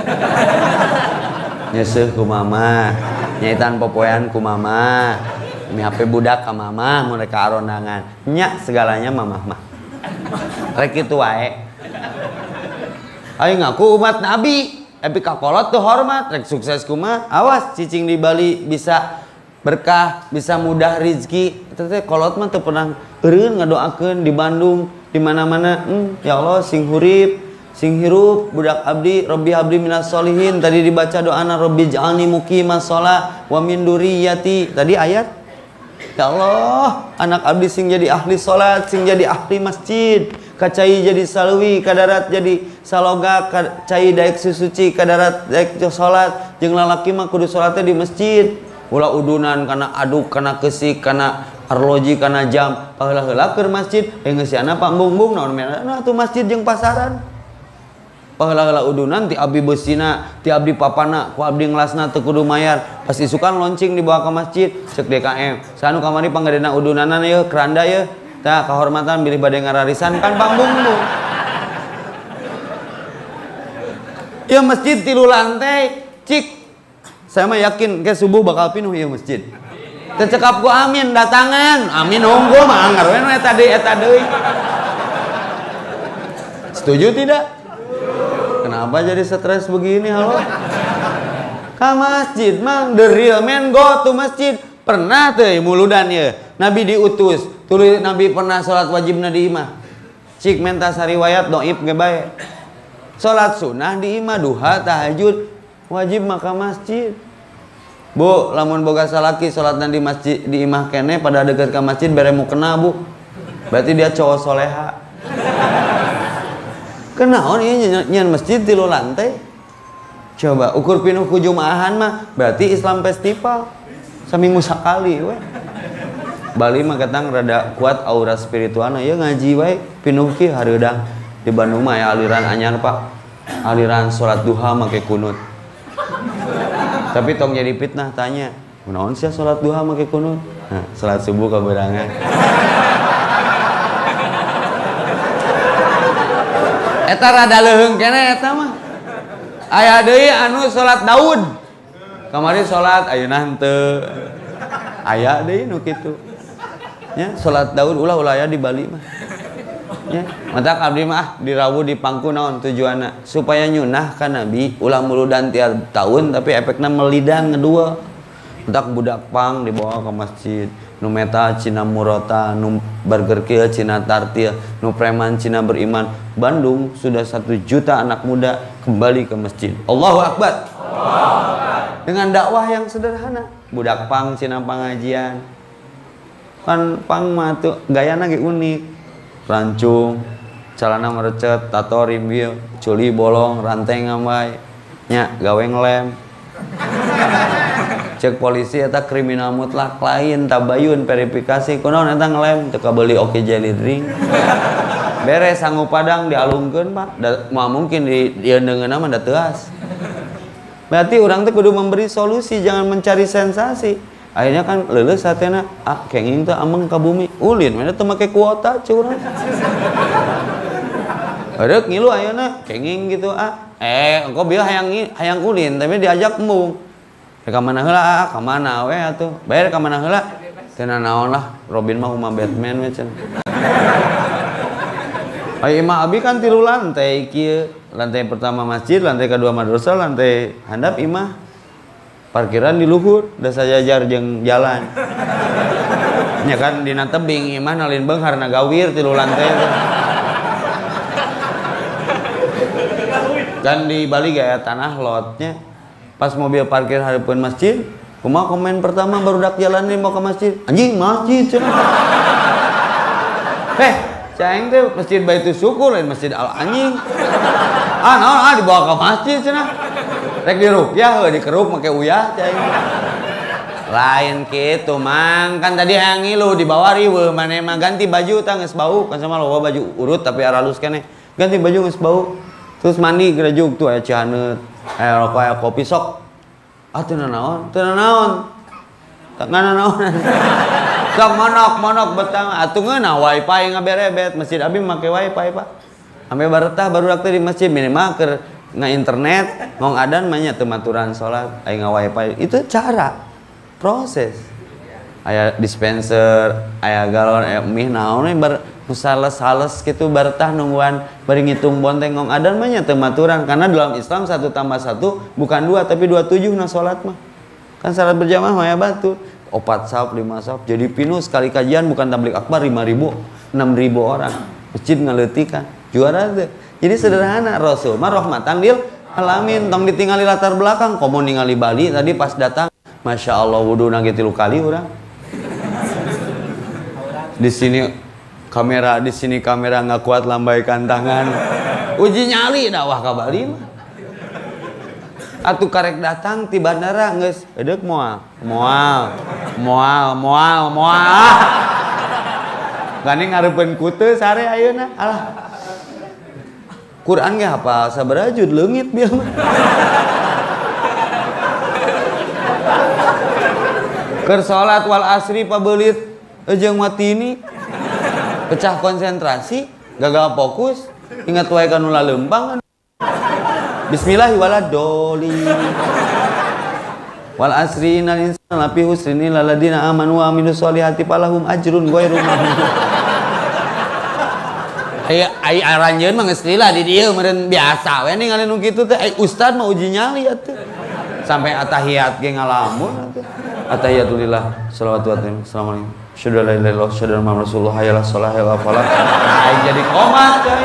Nyeseuh ku mama, nyaitan popoean ku mama. Mi HP budak ka mama, mun rek arondangan. Nya segalanya mamah mah. Rek kitu wae. Aing ngaku umat Nabi. Tapi kakolot tuh hormat, rek sukses kumaha. Awas cicing di Bali bisa berkah, bisa mudah rezeki. Eta teh kolot mah teu pernah eureun ngadoakeun di Bandung, di mana-mana. Ya Allah sing hurip, sing hirup budak abdi, Robbi habli minas solihin. Tadi dibaca doana Robbi ja'alni muqimas shalah wa min durriyyati. Tadi ayat. Ya Allah, anak abdi sing jadi ahli salat, sing jadi ahli masjid. Kacai jadi salwi, kadarat jadi saloga, kacai daek susuci, kadarat daek salat, jeung lalaki mah kudu salatnya di masjid. Ulah udunan kana aduk, kana kesik, kana arloji kana jam paheula-heula keur masjid geusana Pak Bungbung naon menana atuh masjid jeung pasaran paheula-heula udunan ti abdi beusina ti abdi papana ku abdi ngelasna teu kudu mayar pas isukan loncing dibawa ka masjid ceuk DKM sanu kamari panggadena udunana ye keranda ye tah kahormatan bilih bade ngararisan kan Pak Bungbung ya masjid 3 lantai cik saya mah yakin ke subuh bakal pinuh ya masjid. Tecekap gua amin datangan, amin unggul mah anggar we eta deui. Setuju tidak? Kenapa jadi stres begini halo? Ka masjid mah the real man go to masjid. Pernah teh muludan ye. Nabi diutus, tuluy Nabi pernah salat wajibna di imah. Cik menta sariwayat dhaif ge bae. Salat sunah di imah duha tahajud wajib maka masjid. Bu, lamun boga salaki salatna di masjid di imah kene pada deket ke masjid bere mu kena bu. Berarti dia cowok soleha. Kenaon ieu nyeun masjid 3 lantai? Coba ukur pinuh ku jumaahan mah berarti Islam festival. Saminggu sakali we. Bali mah katang rada kuat aura spiritualna ya ngaji wae pinuh ki hareudang. Di Bandung mah aya aliran anyar Pak. Aliran salat duha make kunut. Tapi tong jadi fitnah tanya, naon sih salat duha make kunut? Nah, salat subuh kaberangan. Eta rada leuheung keneh eta mah. Aya deui anu salat Daud. Kamari salat ayeuna henteu. Aya deui nu kitu. Nya salat Daud ulah-ulah aya di Bali mah. Ya, mata abdi mah di Rawu di pangku naon tujuanna supaya nyunah ka Nabi ulah muludan tiap tahun tapi efekna melidan ngedua mentak budak pang dibawa ke masjid nu meta cina murota nu burger kieu cina tartil nu preman cina beriman Bandung sudah 1 juta anak muda kembali ke masjid Allahu Akbar dengan dakwah yang sederhana budak pang cina pengajian kan pang mah tuh gayana ge unik rancung, celana merecet, tato rimbil, culi bolong, rantai ngambai, nya gawe ngelem. Cek polisi eta kriminal mutlak lain tabayun verifikasi kunaon eta ngelem teu kabeli oke jelly drink. Beres sanggup padang dialungkeun Pak, mah mungkin di eundeungeunna mah da teuas. Berarti urang teh kudu memberi solusi jangan mencari sensasi. Akhirnya kan leuleus satena kenging teh ameng ka bumi ulin mana teu make kuota curang Heureuh ngilu ayeuna kenging gitu engko bieu hayang ulin tapi diajak embung ka mana heula ka mana we atuh bayar ka mana heula teu naon lah Robin mah umah Batman we cenah ai imah abi kan 3 lantai kieu lantai pertama masjid lantai kedua madrasah lantai handap imah parkiran di luhur da sajajar jeung jalan nya kan dina tebing imah nalin beunghar na gawir 3 lantai kan di Bali gaya tanah lotnya pas mobil parkir hareupeun masjid kumaha komen pertama barudak jalan mau ke masjid anjing masjid cenah caing teh masjid Baitus Syukur lain masjid Al anjing naon dibawa ke masjid cenah rek diruqyah dikeruk make uyah cai lain kitu mang kan tadi hayang ngilu dibawa riweuh mane mah ganti baju tah geus bau kan sama loba baju urut tapi aralus keneh ganti baju geus bau terus mandi gerejuk tuh aya cihaneut aya rokok aya kopi sok teu naon tak naon sok monok betang atuh ngeunah wifi ngaberebet masjid abi make wifi Pak sampai baretah barudak teh di masjid minimal keur internet ngong adan mah nya teu maturan salat aya ngawifi itu cara proses aya dispenser aya galon aya mie naon we bar sales kitu baretah nungguan bari ngitung bonteng ngong adan mah nya teu maturan karena dalam Islam 1 + 1 bukan 2 tapi 27 na salat mah kan salat berjamaah mah aya batu 4 saf 5 saf jadi pinuh sekali kajian bukan tablik akbar 5.000 6.000 orang masjid ngaleutikan juara teh jadi sederhana Rasul mah rahmatan lil alamin tong ditingali latar belakang komo ningali Bali tadi pas datang Masya Allah wuduna ge 3 kali urang di sini kamera nggak kuat lambaikan tangan uji nyali dakwah ka Bali mah atuh karek datang ti bandara geus edeuk moal Gani ngarepeun kute sare ayeuna. Alah. Quran ge hafal sabarajud leungit bieu mah. Keur salat wal asri pabeulit jeung watini. Pecah konsentrasi, gagal fokus, ingat wae ka nu laleumpang. Bismillahirrahmanirrahim. Wal asri innal insana lafi husrin illal ladzina amanu wa amilus solihati falahum ajrun ghairu mamnun. Ai aranjeun mah geus lila di dieu meureun biasa we ningali nu kitu teh. Ai ustad mah uji nyali atuh. Sampai atahiyat ge ngalamun atuh. Atahiyatulillah shalawatu wa salam. Assalamualaikum. Syada la ilaha illallah syada Muhammad rasulullah hayalah shalah hayal falah. Ai jadi komat coy.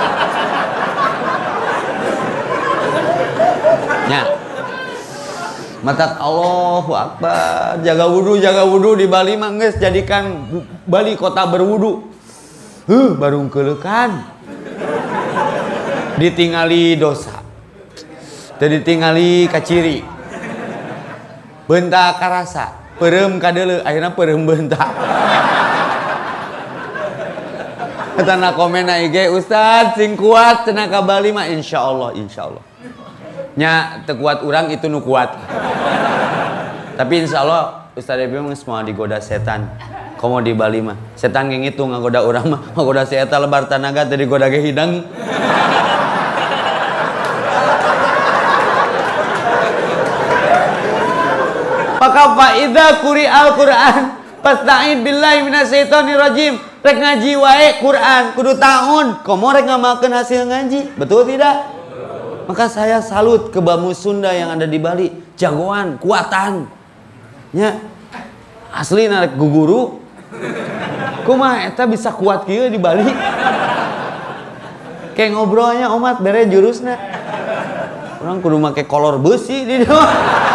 Nya. Matak Allahu Akbar, jaga wudu di Bali mah geus jadikan Bali kota berwudu. Baru keleukan. Ditingali dosa. Teu ditingali kaciri. Beunta karasa, peureum kadeuleu, akhirna peureum beunta. Etana komen na IG, Ustad sing kuat cenah ka Bali mah insyaallah. Nya teu kuat urang itu nu kuat. Tapi insyaallah Ustaz Devi mah semua digoda setan. Komo di Bali mah setan ge ngitu ngagoda urang mah, ngagoda si eta lebar tanaga teh digoda ge hidang. Maka fa idza quri'al Qur'an fasta'id billahi minasyaitonir rajim. Rek ngaji wae Quran kudu taun, komo rek ngamakeun hasil ngaji. Betul tidak? Maka saya salut ke Bamu Sunda yang ada di Bali, jagoan, kuatan. Nya asli narek guguru. Kumaha eta bisa kuat kieu di Bali? Kayak ngobrolnya umat bere jurusna. Orang kudu make kolor besi di dieu.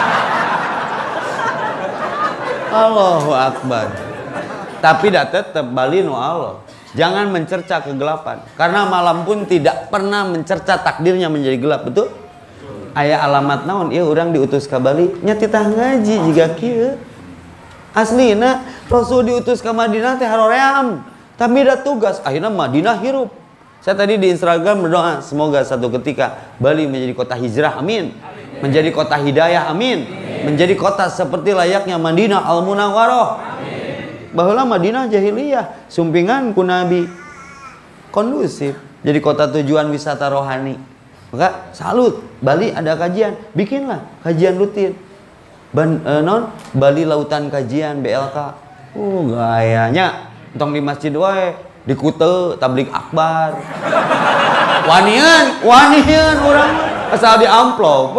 Allahu Akbar. Tapi dah tetep Bali nu Allah. Jangan mencerca kegelapan. Karena malam pun tidak pernah mencerca takdirnya menjadi gelap, betul? Aya alamat naon ieu urang diutus ka Bali nya titah ngaji jiga kieu. Aslina Rasul diutus ke Madinah teh haroream. Tapi ada tugas akhirnya Madinah hirup. Saya tadi di Instagram berdoa semoga satu ketika Bali menjadi kota hijrah, amin. Menjadi kota hidayah, amin. Menjadi kota seperti layaknya Madinah Al-Munawwarah. Baheula Madinah jahiliyah, sumpingan ku Nabi, kondusif, jadi kota tujuan wisata rohani. Maka salut, Bali ada kajian, bikinlah kajian rutin. Bali Lautan Kajian BLK. Gayanya entong di masjid wae, di Kute tablik akbar. Wanian urang asal di amplop.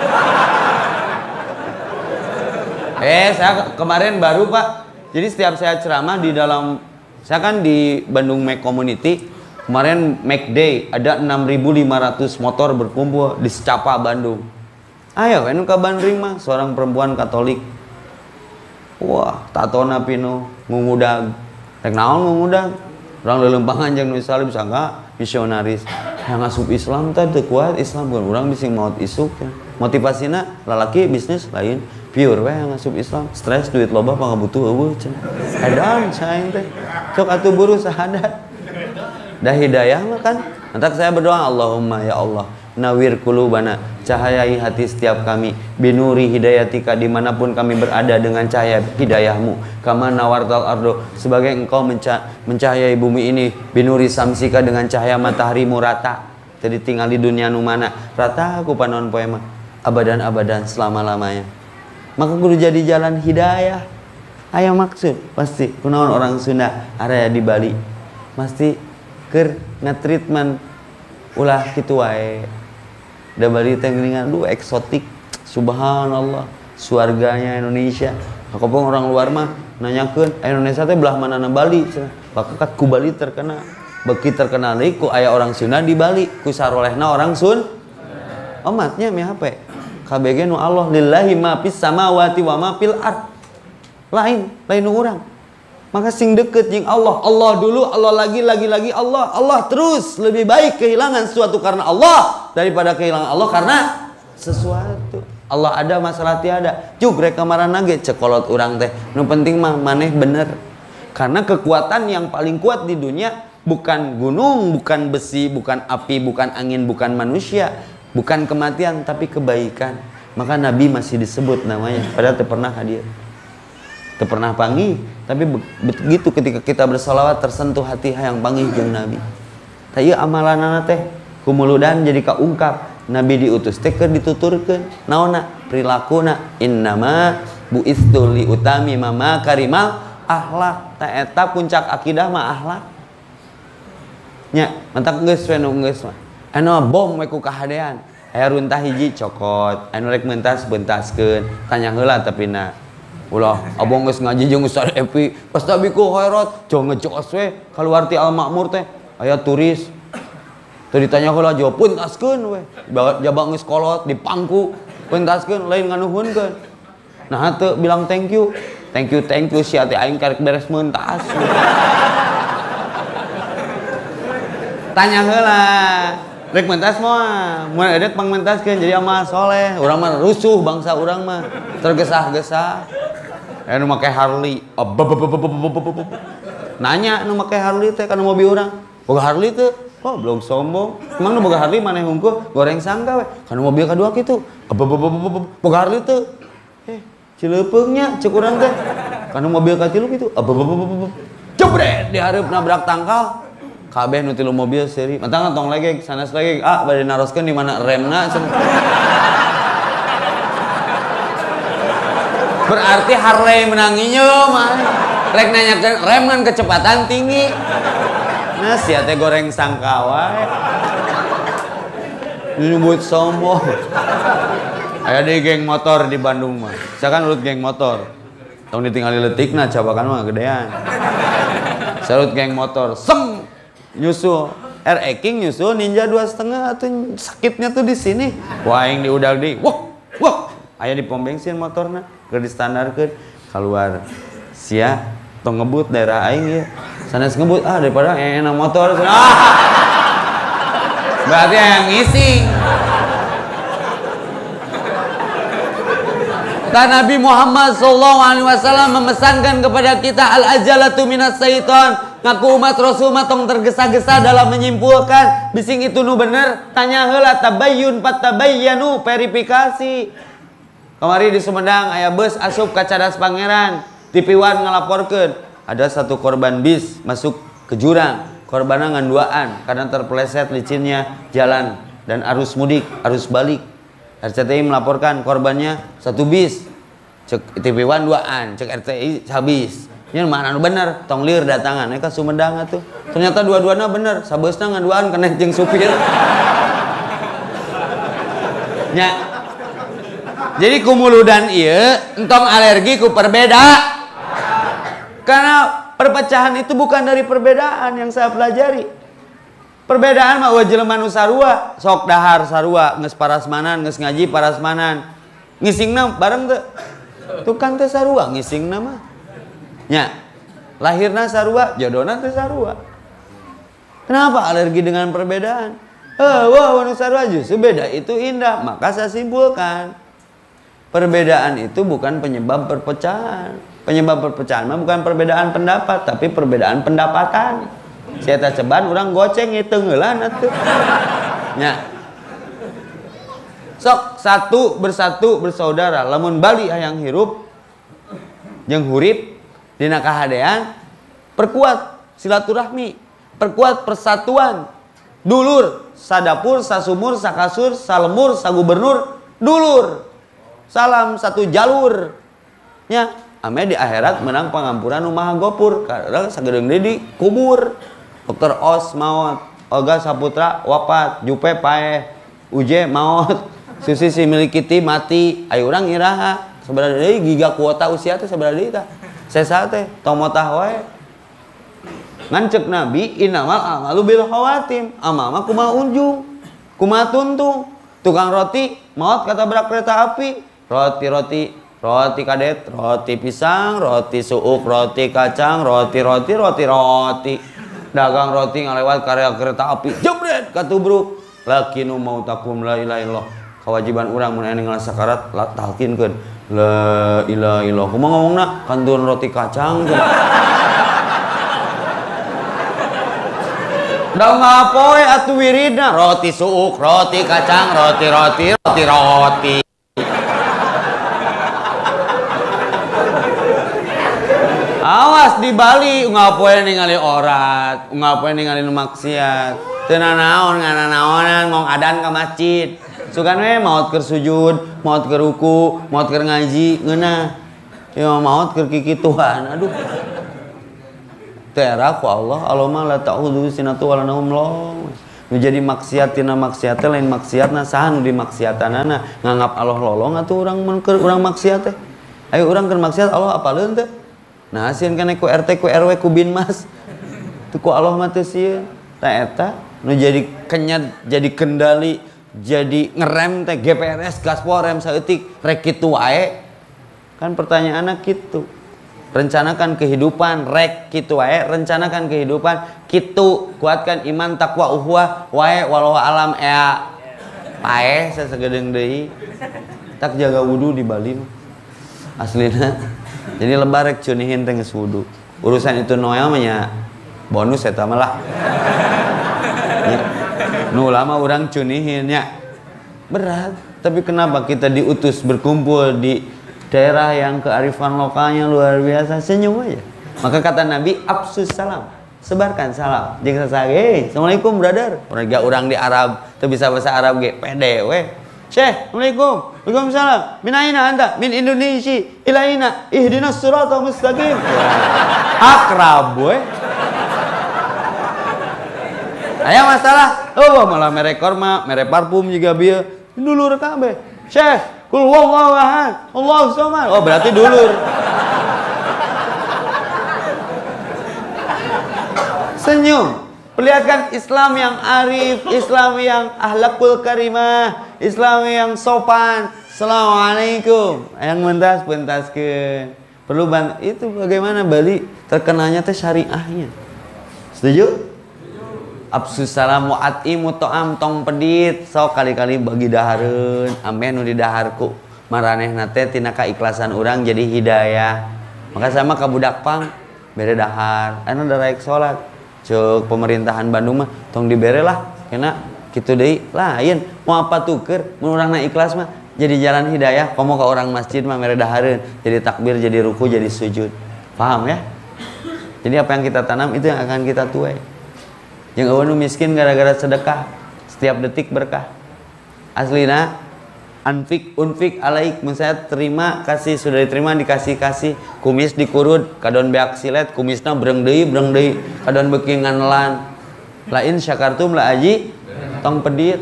Saya kemarin baru Pak. Jadi setiap saya ceramah di dalam, saya kan di Bandung Mac Community, kemarin Mac Day, ada 6.500 motor berkumpul di Secapa, Bandung. Ayo, enu ka Bandring mah, seorang perempuan Katolik. Wah, tatona pino, ngungudag. Rek naon ngungudag? Orang lelempangan jeung nu salib sangka misionaris. Yang ngasup Islam teh kuat Islam, urang bising maot isuk. Motivasina lalaki bisnis lain. Pure we ngasup Islam, stres duit loba pangabutuh eueuh cenah. Edan saing teh. Sok atuh buru sahadat. Dah hidayah mah kan. Entak saya berdoa Allahumma ya Allah, nawir qulubana, cahayai hati setiap kami, binuri hidayatika dimanapun kami berada dengan cahaya hidayahmu. Kama nawartal ardo, sebagai engkau mencahayai bumi ini, binuri samsika dengan cahaya mataharimu rata. Jadi tinggal di dunia nu mana rata ku panon poe mah abadan selama-lamanya. Maka kudu jadi jalan hidayah. Aya maksud pasti kunaon orang Sunda area di Bali pasti keur ngatreatment ulah kitu wae. Da Bali teh geuningan eksotik. Subhanallah, surganya Indonesia. Kapung orang luar mah nanyakeun, Indonesia teh belah manana Bali cenah. Maka ku Bali terkena. Beki terkenal deui ku aya orang Sunda di Bali, ku sarolehna orang Sun. Omatnya mi hape. KBG nu Allah lillahi ma fis samawati wa ma fil ard. Lain nu urang. Maka sing deket jeung Allah, Allah dulu, Allah lagi Allah. Allah terus lebih baik kehilangan sesuatu karena Allah daripada kehilangan Allah karena sesuatu. Allah ada masalah tiada. Cuk rek kamaranna ge cekolot urang teh. Nu penting mah maneh bener. Karena kekuatan yang paling kuat di dunia bukan gunung, bukan besi, bukan api, bukan angin, bukan manusia, bukan kematian, tapi kebaikan. Maka Nabi masih disebut namanya, padahal tidak pernah hadir, tidak pernah panggil. Tapi begitu ketika kita bersolawat tersentuh hati yang panggil jeung Nabi. Tapi amalan teh kumuludan jadi kaungkap. Nabi diutus teh keur dituturkeun naonna prilakuna innama buistu li utami mama karimal akhlak. Ta eta puncak akidah mah akhlak nya. Mantak geus we nu geus mah anu bom we ku kahadean aya runtah hiji cokot anu rek mentas bentaskeun tanya heula tapi na ulah abong geus ngaji jeung Ustaz Epi pas tabi ku khairat jong ngejos we kaluar ti Al Makmur teh aya turis teu ditanya heula jawab puntaskeun we jaba geus kolot dipangku puntaskeun lain nganuhunkeun nah teu bilang thank you sia teh aing karek beres mentas. Tanya heula rek mentas moal mun edek pangmentaskeun jadi amal soleh. Urang mah rusuh bangsa urang mah tergesah-gesah anu make Harley nanya nu make Harley teh kana mobil urang boga Harley teu oh belum sombong emang nu boga Harley maneh hungkul goreng sangka we kana mobil kadua kitu boga Harley teu cileupeungnya cek urang teh kana mobil katilu kitu jebret di hareup nabrak tangkal kabeh nu tilu mobil seri mantang tong legeg sanes legeg bade naroskeun di mana remna berarti Harley menanginya mah rek nanyakeun rem kan kecepatan tinggi nah sia teh goreng sangka wae nyebut sombong. Aya deui geng motor di Bandung mah misalkan urut geng motor tong ditinggali leutikna cabakan mah gedean sarut geng motor sem nyusul King nyusul Ninja 2,5 atuh sakitnya tuh di sini wah aing diudag deui wah aya di pom bensin motorna keur distandarkeun keluar sia tong ngebut daerah aing ya sanes ngebut daripada enak motor berarti yang ngising. Dan Nabi Muhammad SAW memesankan kepada kita al-ajalatu minas syaiton. Ngaku umat Rasul matong tergesa-gesa dalam menyimpulkan bising itu nu bener tanya heula tabayyun patabayyanu verifikasi. Kamari di Sumedang aya bus asup ka Cadas Pangeran tipiwan ngalaporkeun ada satu korban bis masuk ke jurang korbanna nganduaan karena terpeleset licinnya jalan dan arus mudik arus balik. RCTI melaporkan korbannya satu bis cek TV1 duaan cek RCTI habis ini mana anu bener tong lir datangan ka Sumedang atuh ternyata dua-duana bener sabesna ngaduaan keneh jeung supir nya jadi kumuludan ieu entong alergi ku perbeda karena perpecahan itu bukan dari perbedaan yang saya pelajari. Perbedaan mah jelema nu sarua sok dahar sarua geus parasmanan geus ngaji parasmanan ngisingna bareng teu tukang teh sarua ngisingna mah nya lahirna sarua jodona teh sarua. Kenapa alergi dengan perbedaan? Wah nu sarua justru beda itu indah. Maka saya simpulkan perbedaan itu bukan penyebab perpecahan. Penyebab perpecahan mah bukan perbedaan pendapat tapi perbedaan pendapatan. Saya tak ceban orang goceng ngitung heula atuh. Nya. Sok satu bersatu bersaudara lamun bali hayang hirup jeung hurip dina kahadean perkuat silaturahmi, perkuat persatuan. Dulur, sadapur, sasumur, sakasur, salemur, sagubernur, dulur. Salam satu jalur. Nya, ame di akhirat menang pangampuran nu maha gopur karena sagedeung deui di kubur. Dr. Os maut, Olga Saputra wafat, Jupe paeh, Uje maut, Susi si milikiti mati, ayo urang iraha. Sabaraha deui giga kuota usia teh sabaraha deui tah? Sesa teh tong motah wae. Ngan ceuk Nabi innamal a'malu bil khawatim. Amal mah kumaha unjung, kumaha tuntung. Tukang roti maut katabrak kereta api. Roti kadet, roti pisang, roti suuk, roti kacang, roti. Dagang roti ngalewat karya kereta api jebret katubruk lakinu mautakum la ilaha illallah kewajiban urang mun aya ngalasa sakarat talkinkeun la ilaha illallah kumaha ngomongna kantun roti kacang Da ngapoe atuh wiridna roti suuk, roti kacang, roti. Awas di Bali ngapoe ningali orat, ngapoe ningali nu maksiat. Teu nanaon ngananaonan ngong adan ka masjid. Sugan we maot keur sujud, maot keur ruku, maot keur ngaji, ngeunah. Ya maot keur kikituan. Aduh. Tera ku Allah mah la ta'udhu sinatu wala naum long. Nu jadi maksiat tina maksiat teh lain maksiatna saha nu dimaksiatanana nganggap Allah lolong atuh urang mun keur urang maksiat teh. Ayo urang keur maksiat Allah apaleun teh? Nah sieun kana ku RT ku RW ku binmas. Teu ku Allah mah teu sieun. Tah eta nu jadi kenyat jadi kendali jadi ngerem teh GPRS gaspol rem saeutik rek kitu wae. Kan pertanyaanna kitu. Rencanakan kehidupan rek kitu wae, rencanakan kehidupan kitu, kuatkan iman takwa uhwah wae walau alam ea pae sasagedeung deui. Tak jaga wudu di Bali mah aslina. Jadi lebar rek cunihin teh geus wudu. Urusan itu Noel mah nya bonus eta mah lah. Nu lama urang cunihin nya berat, tapi kenapa kita diutus berkumpul di daerah yang kearifan lokalnya luar biasa, senyum aja. Maka kata Nabi, absus salam, sebarkan salam. Jeung sasage, assalamualaikum brother. Urang di Arab, teu bisa bahasa Arab ge, pede we. Syekh, assalamualaikum. Waalaikumsalam. Min aina anta? Min Indonesia. Ila aina? Ihdinas siratal mustaqim. Akrab we. Aya masalah? Oh, malah mere korma, mere parfum juga bieu. Dulur kabeh. Syekh, kul wallahu ahad, Allahu samad. Oh, berarti dulur. Senyum. Perlihatkan Islam yang arif, Islam yang akhlakul karimah, Islam yang sopan. Assalamualaikum. Yang pentaskeun. Perlu itu bagaimana Bali terkenalnya teh syariahnya. Setuju? Absus salam wa at'imu ta'am tong pedit sok kali-kali bagi dahareun amen nu didaharku maranehna teh tina kaikhlasan urang jadi hidayah. Maka sama ka budak pang bere dahar anu da raek salat ceuk pemerintahan Bandung mah tong dibere lah kena kitu deui lain mau apa tuker mun urangna ikhlas mah jadi jalan hidayah komo ka orang masjid mah mere dahareun jadi takbir jadi ruku jadi sujud. Paham ya? Jadi apa yang kita tanam itu yang akan kita tuai. Yang awan miskin gara-gara sedekah setiap detik berkah. Aslina unfik alaik mun saya terima kasih sudah diterima dikasih kumis dikurut kadon beak silet kumisna breng deui kadon beuki nganelan lain syakartum la aji tong pedit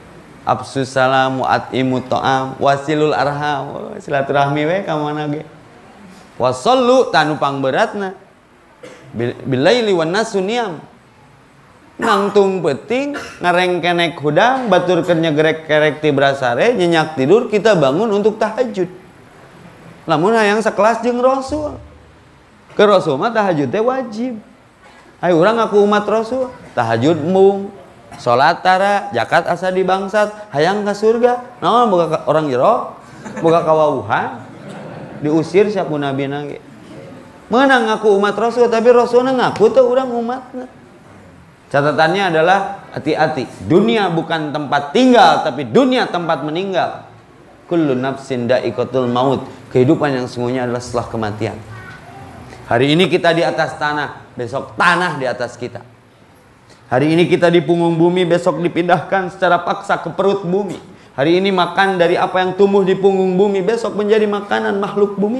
absus salam wa at'imu ta'am wasilul arham silaturahmi we ka mana ge wasallu tanupang beratna bilaili wan nasu niyam nangtung peting ngareng kenek hudang baturkeun nyegrek kerek ti brasare nyenyak tidur kita bangun untuk tahajud. Lamun hayang sakelas jeung Rasul. Ke Rasul mah tahajud teh wajib. Ayo urang ngaku umat Rasul, tahajud mung, salat tara, zakat asa dibangsat, hayang ka surga. Naon boga orang jero, boga kawauhan. Diusir siapa nabina ge. Meunang ngaku umat Rasul tapi Rasulna ngaku teh urang umatna. Catatannya adalah hati-hati. Dunia bukan tempat tinggal, tapi dunia tempat meninggal. Kullu nafsin da'iqatul maut. Kehidupan yang sungguhnya adalah setelah kematian. Hari ini kita di atas tanah, besok tanah di atas kita. Hari ini kita di punggung bumi, besok dipindahkan secara paksa ke perut bumi. Hari ini makan dari apa yang tumbuh di punggung bumi, besok menjadi makanan makhluk bumi.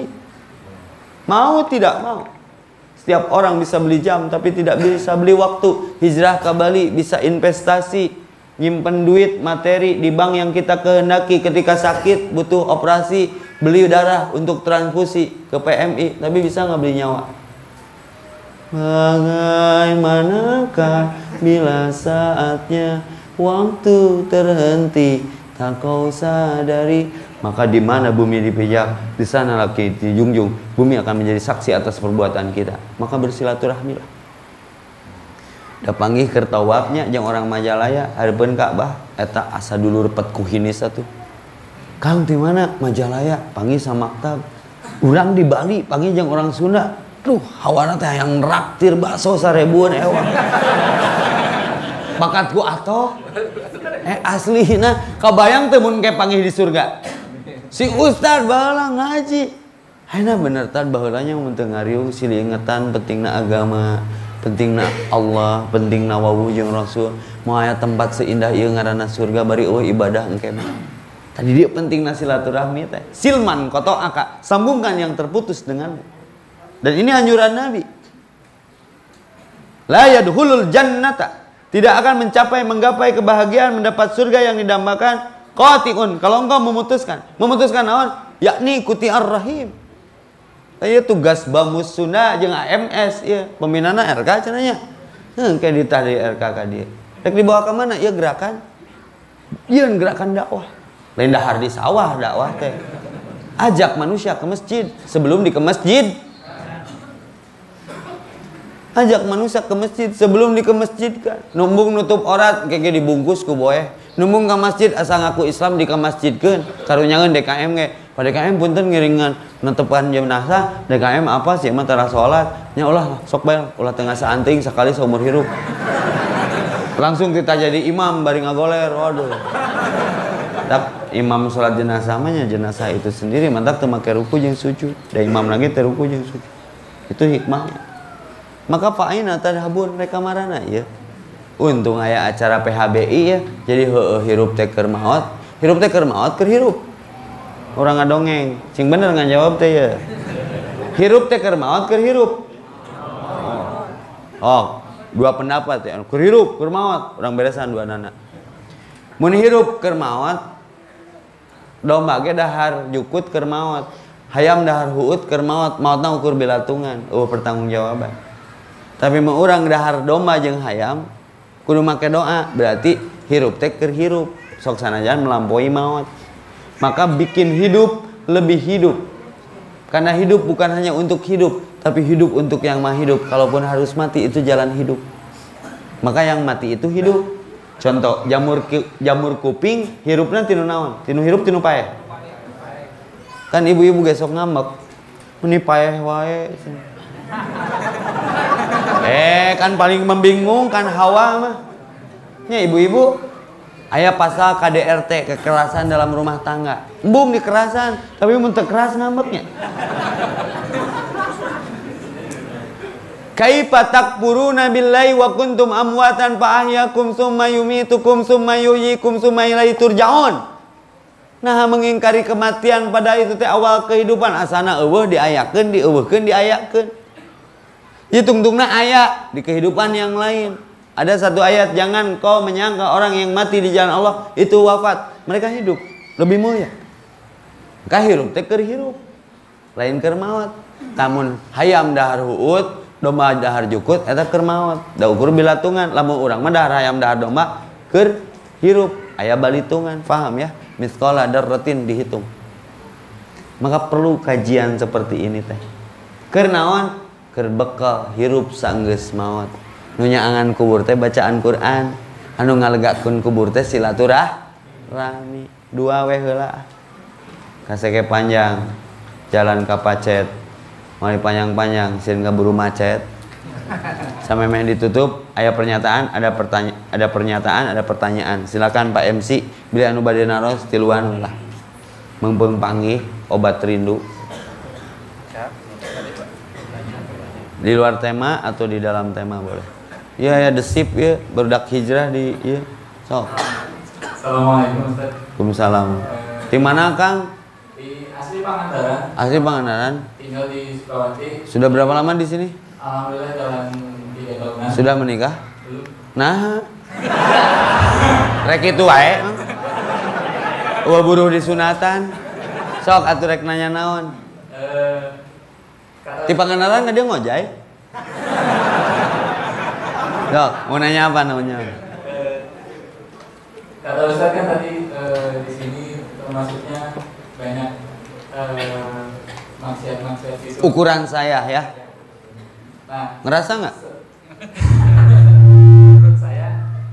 Mau tidak mau. Setiap orang bisa beli jam tapi tidak bisa beli waktu. Hijrah ke Bali bisa investasi, nyimpen duit materi di bank yang kita kehendaki. Ketika sakit butuh operasi, beli darah untuk transfusi ke PMI, tapi bisa nggak beli nyawa? Bagaimanakah bila saatnya waktu terhenti tak kau sadari? Maka di mana bumi dipijak, di sana lagi dijunjung. Bumi akan menjadi saksi atas perbuatan kita. Maka bersilaturahmilah. Da panggih keur tawafnya jeung orang Majalaya hareupeun Ka'bah eta asa dulur pet kuhinis atuh. Kang di mana? Majalaya, panggih sama maktab. Urang di Bali, panggih jeung orang Sunda. Duh, hawana teh hayang nraktir bakso 1000 ewang. bakatku atoh. Aslina kabayang teu mun ke panggih di surga. Si ustad baheula ngaji. Ayeuna bener tad baheula nya mun teu ngariung silingeutan pentingna agama, pentingna Allah, pentingna wawuh jeung Rasul. Moal aya tempat seindah ieu ngaranna surga bari eueuh ibadah engke mah. Tadi dia pentingna silaturahmi teh. Silman qata'aka, sambungkan yang terputus denganmu. Dan ini anjuran Nabi. La yadkhulul jannata, tidak akan menggapai kebahagiaan mendapat surga yang didambakan qati'un, kalau engkau memutuskan naon? Yakni quti'ar rahim. Ieu tugas Bamus Sunda jeung AMS ieu, pembinana RK cenah nya. Heuh ke ditah di RK ka dieu. Rek dibawa ka mana ieu gerakan? Ieu gerakan dakwah. Lain dahar di sawah dakwah teh. Ajak manusia ke masjid sebelum di ke masjid. Ajak manusia ke masjid sebelum di ke masjid kan. Numbung nutup aurat keke dibungkus ku boeh. Numbung ka masjid asa ngaku Islam di ke masjidkeun. Karunyangeun DKM ge. Pa DKM punten ngiringan netepan jenazah. DKM apa sih mah tara salat. Nya ulah sok bae ulah teu ngasa anting sakali saumur hirup. Langsung kita jadi imam bari ngagoler. Waduh. Dak imam salat jenazah mah nya jenazah itu sendiri mantap teu make ruku jeung sujud. Da imam lagi teu ruku jeung sujud. Itu hikmahnya. Maka Pak Aina tadhabur mereka marana ya. Untung aya acara PHBI ya. Jadi heueuh hirup teh keur maot. Hirup teh keur maot keur hirup. Urang ngadongeng. Cing bener ngajawab teh ya. Hirup teh keur maot keur hirup. Oh, dua pendapat ya. Keur hirup keur maot. Urang beresan dua nana. Mun hirup keur maot, domba ge dahar jukut keur maot. Hayam dahar huut keur maot. Maotna ukur bilatungan. Pertanggungjawaban. Tapi mau orang dahar domba jeung hayam kudu make doa, berarti hirup teh keur hirup sok sanajan melampaui maut. Maka bikin hidup lebih hidup. Karena hidup bukan hanya untuk hidup, tapi hidup untuk yang maha hidup. Kalaupun harus mati itu jalan hidup. Maka yang mati itu hidup. Contoh jamur kuping hirupna tinu naon? Tinu hirup tinu paeh. Kan ibu-ibu gesok ngambek. Meni paeh wae. Kan paling membingungkan Hawa mah. Nya ibu-ibu, aya pasal KDRT, kekerasan dalam rumah tangga. Embung dikerasan, tapi mun teu keras ngambeknya. Kaifa takfuruna billahi wa kuntum amwatan fa ahyakum summa yumitukum summa yuhyikum summa ilaihi turja'un. Nah mengingkari kematian pada itu teh awal kehidupan asana eueuh diayakeun dieuweuhkeun diayakeun. Ya tungtungna aya di kehidupan yang lain. Ada satu ayat, jangan kau menyangka orang yang mati di jalan Allah itu wafat. Mereka hidup lebih mulia. Maka hirup teh keur hirup. Lain keur maot. Tamun hayam dahar huut, domba dahar jukut eta keur maot. Da ukur bilatungan. Lamun urang mah dahar hayam dahar domba keur hirup. Aya balitungan, paham ya? Misqala darratin dihitung. Maka perlu kajian seperti ini teh. Keur naon? Keur bekal hirup saenggeus maot. Nu nyaangan kubur teh bacaan Quran, anu ngalegakeun kubur teh silaturahmi. Dua we heula. Kaseke panjang jalan ka Pacet. Mari panjang-panjang sieun kaburu macet. Samemeh ditutup aya pernyataan, ada pertanyaan. Silakan Pak MC, bila anu bade naros tiluan lah. Mengpeung panggih obat rindu. Di luar tema atau di dalam tema boleh. Ya ya desip ya berdak hijrah di ya. Sok. Assalamualaikum Ustaz. Waalaikumsalam. Di mana Kang? Di asli Pangandaran. Asli Pangandaran. Tinggal di Sukawati. Sudah berapa lama di sini? Alhamdulillah jalan 3 tahunan. Sudah menikah? Belum. Nah. Rek itu wae. Ulah buruh di sunatan. Sok atuh rek nanya naon? Di Pangandaran nggak dia ngojay? Dok, mau nanya apa namanya? Kata Ustaz kan tadi di sini termasuknya banyak maksiat-maksiat itu. Ukuran saya ya. Nah, Ngerasa nggak? menurut saya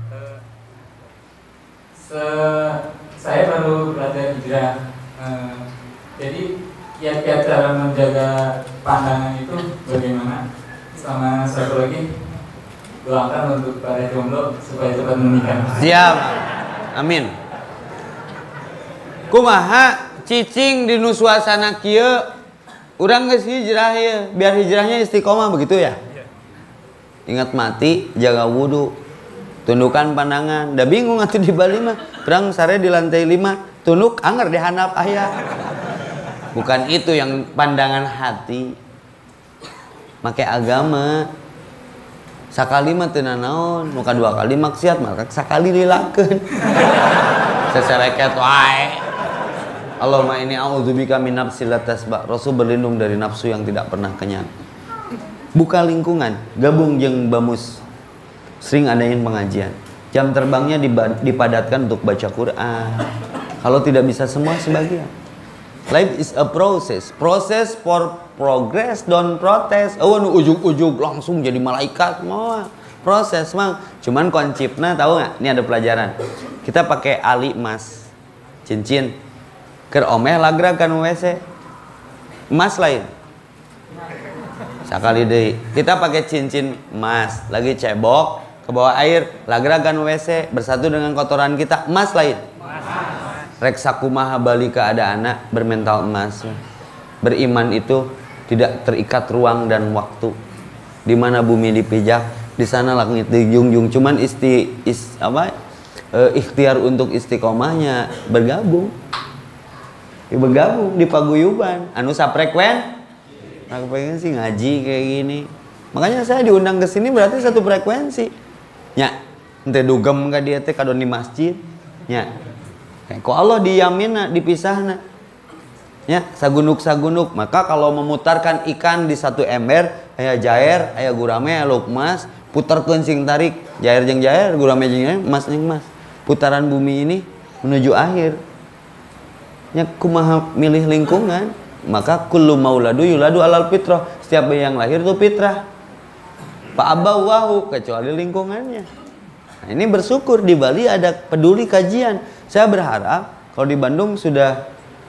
saya baru belajar hijrah. Jadi kiat-kiat cara menjaga pandangan itu bagaimana? Sama satu lagi, doakan untuk para jomblo supaya cepat menikah. Siap. Amin. Kumaha cicing di nu suasana kieu urang geus hijrah ya, biar hijrahnya istiqomah begitu ya. Ingat mati, jaga wudhu, tundukkan pandangan. Da bingung atuh di Bali mah, perang sare di lantai 5, tunduk anger di handap aya. Bukan itu yang pandangan hati. Make agama. Sakali mah teu nanaon, muka 2 kali maksiat, maka sakali lilakeun. Sesereket wae. Allahumma inni a'udzubika min nafsil la tasba. Rasul berlindung dari nafsu yang tidak pernah kenyang. Buka lingkungan, gabung jeung Bamus. Sering adain pengajian. Jam terbangnya dipadatkan untuk baca Quran. Kalau tidak bisa semua, sebagian. Life is a process. Process for progress, don't protest. Oh, nu ujug-ujug langsung jadi malaikat mah. Proses mah. Cuman konsepnya tahu nggak? Ini ada pelajaran. Kita pakai ali emas, cincin. Ker omeh lagra kan WC. Emas lain. Sekali deui. Kita pakai cincin emas, lagi cebok ke bawah air, lagra kan WC bersatu dengan kotoran kita, emas lain. Rek sakumaha bali keadaana bermental emas. Beriman itu tidak terikat ruang dan waktu. Di mana bumi dipijak, di sana langit dijunjung. Cuman ikhtiar untuk istiqomahnya bergabung. Bergabung di paguyuban. Anu saprekuensi. Aku pengen sih ngaji kayak gini. Makanya saya diundang ke sini berarti satu frekuensi. Nya, ente dugem ka dia teh kadon di masjid. Nya. Kok Allah diyamina, dipisahna. Ya, sagunuk-sagunuk. Maka kalau memutarkan ikan di satu ember, aya jair, aya gurame, aya lukmas, putarkeun sing tarik, jair jeung jair, gurame jeung jair, emas jeung emas. Putaran bumi ini menuju akhir. Ya, kumaha milih lingkungan, maka kullu mauladu yuladu alal fitrah. Setiap bayi yang lahir itu fitrah. Fa abawahu, kecuali lingkungannya. Nah, ini bersyukur di Bali ada peduli kajian. Saya berharap kalau di Bandung sudah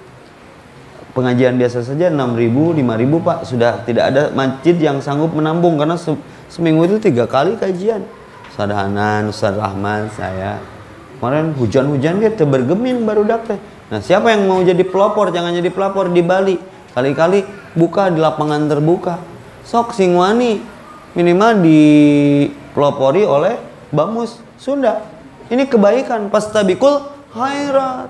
pengajian biasa saja 6.000, 5.000 Pak, sudah tidak ada masjid yang sanggup menampung karena seminggu itu 3 kali kajian. Ustaz Hanan, Ustaz Rahman, saya. Kemarin hujan-hujan dia bergeming baru teh. Nah, siapa yang mau jadi pelopor? Jangan jadi pelopor di Bali. Kali-kali buka di lapangan terbuka. Sok sing wani minimal dipelopori oleh Bamus Sunda. Ini kebaikan, pastabikul khairat.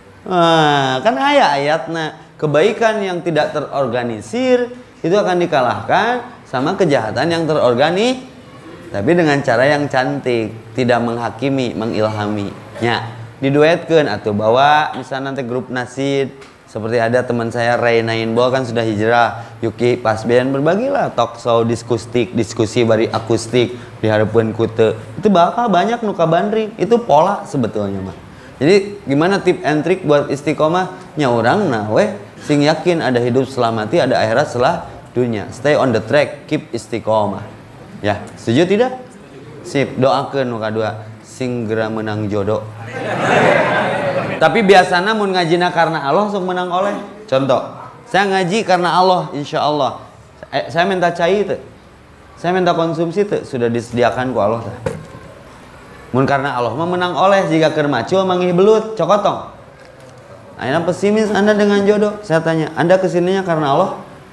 Nah, kan ayatna kebaikan yang tidak terorganisir itu akan dikalahkan sama kejahatan yang terorganisir, tapi dengan cara yang cantik, tidak menghakimi, mengilhami. Ya, diduetkeun atau bawa misalnya nanti grup nasid seperti ada teman saya Ray Nainbo kan sudah hijrah, Yuki Pasben, berbagilah talk show diskusi bari akustik diharapkeun kute. Itu bakal banyak nuka bandring. Itu pola sebetulnya mah. Jadi gimana tip and trick buat istiqomah? Nya urang nah weh sing yakin ada hidup setelah mati, ada akhirat setelah dunia. Stay on the track, keep istiqomah. Ya, setuju tidak? Sip, doakeun nu kadua sing geura menang jodoh. Tapi biasanya mun ngajina karena Allah sok menang oleh. Contoh, saya ngaji karena Allah, insya Allah. Saya minta cai teu. Saya minta konsumsi teu, sudah disediakan ku Allah teh. Mun karena Allah mah menang oleh, jika keur macul mangih belut, cokotong. Ayeuna pesimis Anda dengan jodoh. Saya tanya, Anda kesininya karena Allah?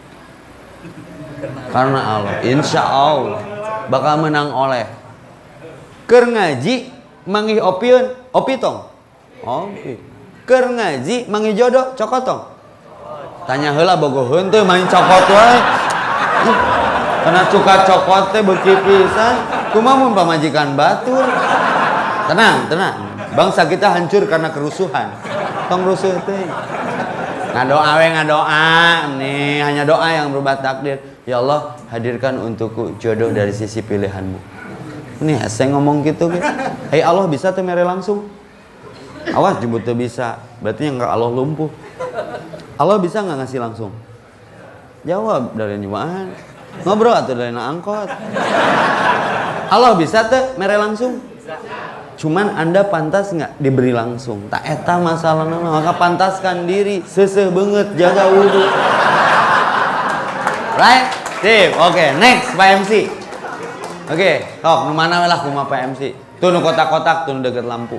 Karena Allah, insya Allah bakal menang oleh. Keur ngaji mangih opieun, opitong. Opi. Keur ngaji mangih jodoh, cokotong. Tanya heula bogoheun teh main cokot wae. Karena suka cokot teh beuki pisan. Kumaha mun pamajikan batur? Tenang, tenang. Bangsa kita hancur karena kerusuhan. Tong rusuh teh. Ngadoa we ngadoa. Nih, hanya doa yang berubah takdir. Ya Allah, hadirkan untukku jodoh dari sisi pilihanmu. Nih, saya ngomong gitu. Hei Allah, bisa teh mere langsung? Awas jemput teh bisa. Berarti yang Allah lumpuh. Allah bisa nggak ngasih langsung? Jawab dari nyumaan. Ngobrol atau dari angkot. Allah bisa teh mere langsung? Cuman Anda pantas nggak diberi langsung? Tak eta masalahnya, maka pantaskan diri, seseh banget, jaga wudhu. Right? Sip, oke, next Pak MC. Oke, sok nu mana we lah kumaha PMC. Tuh nu kotak-kotak tuh nu deket lampu.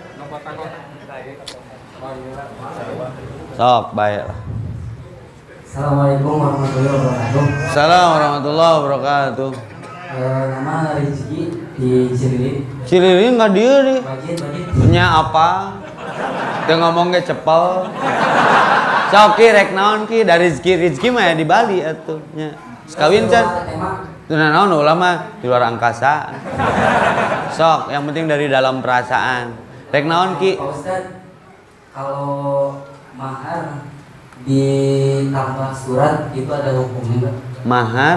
Sok bae lah. Assalamualaikum warahmatullahi wabarakatuh. Assalamualaikum warahmatullahi wabarakatuh. Nama Rizky di Cililin. Cililin nggak dia nih. Bajit. Nya apa? Teu ngomong ge cepel. Sok ki rek naon ki dari Rizky mah ya di Bali atuh nya. Sekawin can. Teu naon ulama di luar angkasa. Sok yang penting dari dalam perasaan. Rek naon ki? Pak Ustad, kalau mahar ditambah surat itu ada hukumnya nggak? Mahar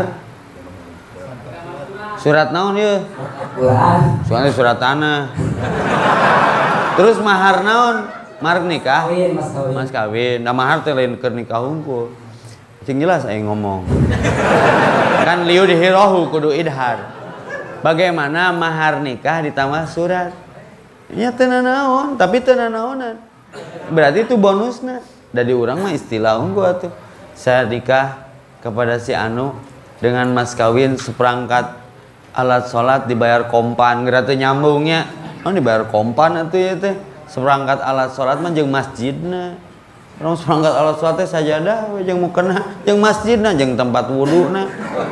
surat naon ya? Quran. Soalnya surat tanah. Terus mahar naon? Mahar nikah? Kawin, mas kawin. Mas kawin. Nah mahar teh lain keur nikah hungkul. Cing jelas aing ngomong. Kan liu dihirohu kudu idhar. Bagaimana mahar nikah ditambah surat? Ya teu naon, tapi teu naonan. Berarti itu bonusna. Dari urang mah istilah unggul atuh. Saya nikah kepada si Anu dengan mas kawin seperangkat alat sholat dibayar kompan. Geura teu nyambungnya. Oh dibayar kompan atuh ya teh. Seperangkat alat sholat mah jeung masjidna. Orang seperangkat alat sholat teh sajadah we jeung mukena, jeung masjidna, jeung tempat wuduna.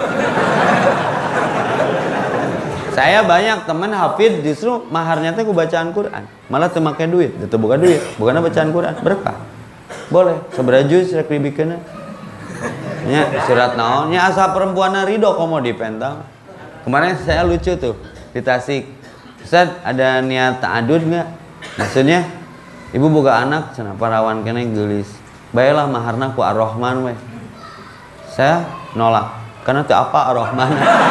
Saya banyak teman hafid justru maharnya teh ku bacaan Quran. Malah teu make duit, teu boga duit, bukanna bacaan Quran, berkah. Boleh, sabaraha juz rek dibikeunna. Nya surat naon? Nya asa perempuanna ridho komo dipentang. Kemarin saya lucu tuh di Tasik. Ustaz, ada niat ta'adud enggak? Maksudnya ibu boga anak cenah parawan keneh geulis. Baelah maharna ku Ar-Rahman we. Saya nolak karena teu apa Ar-Rahman.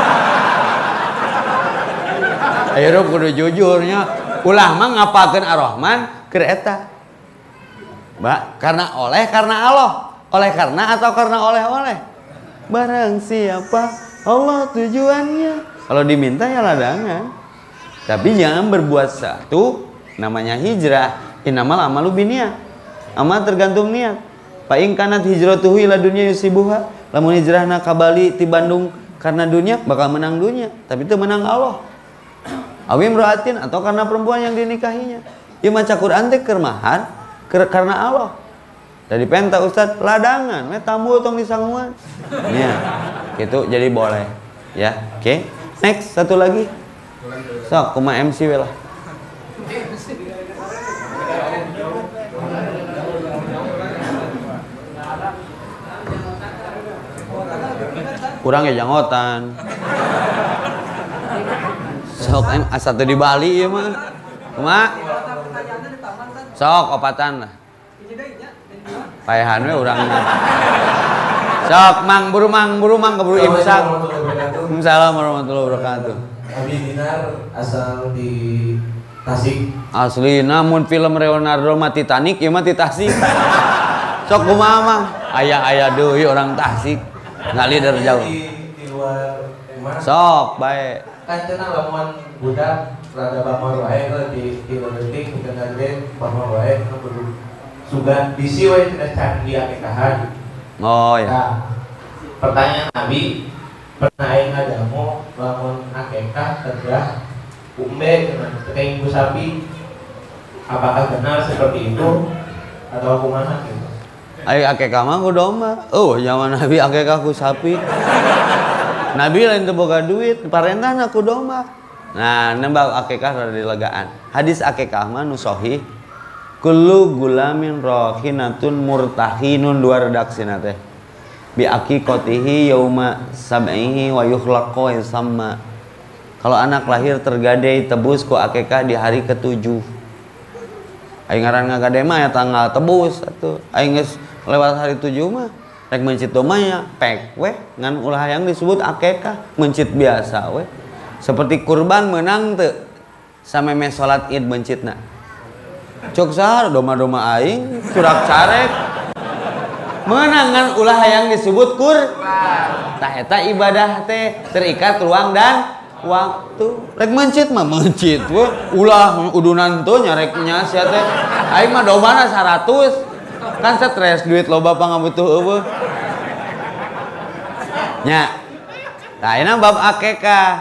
Ayo kudu jujurnya, ulah mah ngapakeun Ar-Rahman keur eta. Mbak, karena Allah. Oleh karena atau karena oleh-oleh? Barang siapa Allah tujuannya. Kalau diminta ya ladangan. Tapi jangan berbuat satu namanya hijrah. Innamal amalu binniyat. Amal tergantung niat. Fa in kanat hijratuhu ila dunya yusibuha, lamun hijrahna ka Bali ti Bandung karena dunia bakal menang dunia, tapi itu menang Allah. Awi imra'atin atau karena perempuan yang dinikahinya. Ieu maca Quran teh keur mahar karena Allah. Dari penta Ustaz ladangan, tamu tong disanguan. Ya, gitu jadi boleh. Ya, oke. Next satu lagi. Sok kumaha MC we lah. Kurang ya janggotan. Sok asa teu di Bali ieu mah. Kumaha? Sok opatan lah. Paehan we urang. Sok mang buru keburu imsak. Assalamualaikum warahmatullahi wabarakatuh. Abi Dinar asal di Tasik. Asli namun film Leonardo mah Titanic ieu mah ti Tasik. Sok kumaha mah? Aya deui orang Tasik. Ngalider jauh. Di luar rumah. Sok bae. Kan cenah lamun budak rada bamor wae di detik bukan gede bamor wae kudu sugan bisi wae cenah can di akekahan. Oh ya. Nah, pertanyaan Nabi pernah aing ngadamu lamun akekah tegah umbe cenah teh ibu sapi apakah benar seperti itu atau kumaha gitu? Ayo akekah mah ku domba. Oh, zaman Nabi akekah ku sapi. Nabi lain teu boga duit, parentahna ku domba. Nah, nembak akekah rada dilegaan. Hadis akekah mah nu sahih. Kullu gulamin rahinatun murtahinun dua redaksina teh. Bi aqiqatihi yauma sab'ihi wa yukhlaqu yasamma. Kalau anak lahir tergadai tebus ku akekah di hari ke-7. Aing ngaran ngagade mah ya tanggal tebus atuh. Aing geus lewat hari 7 mah rek mencit domanya pek we ngan ulah yang disebut akekah mencit biasa we. Seperti kurban menang teu sameme salat Id mencitna. Cok sahar doma-doma aing surak carek menang ngan ulah yang disebut kurban. Tah eta ibadah teh terikat ruang dan waktu. Rek mencit mah mencit we ulah udunan teu nyareknya sia teh. Aing mah domana 100. Kan stres duit loba pangabutuh eueuh. Nya. Nah, ini bab akekah.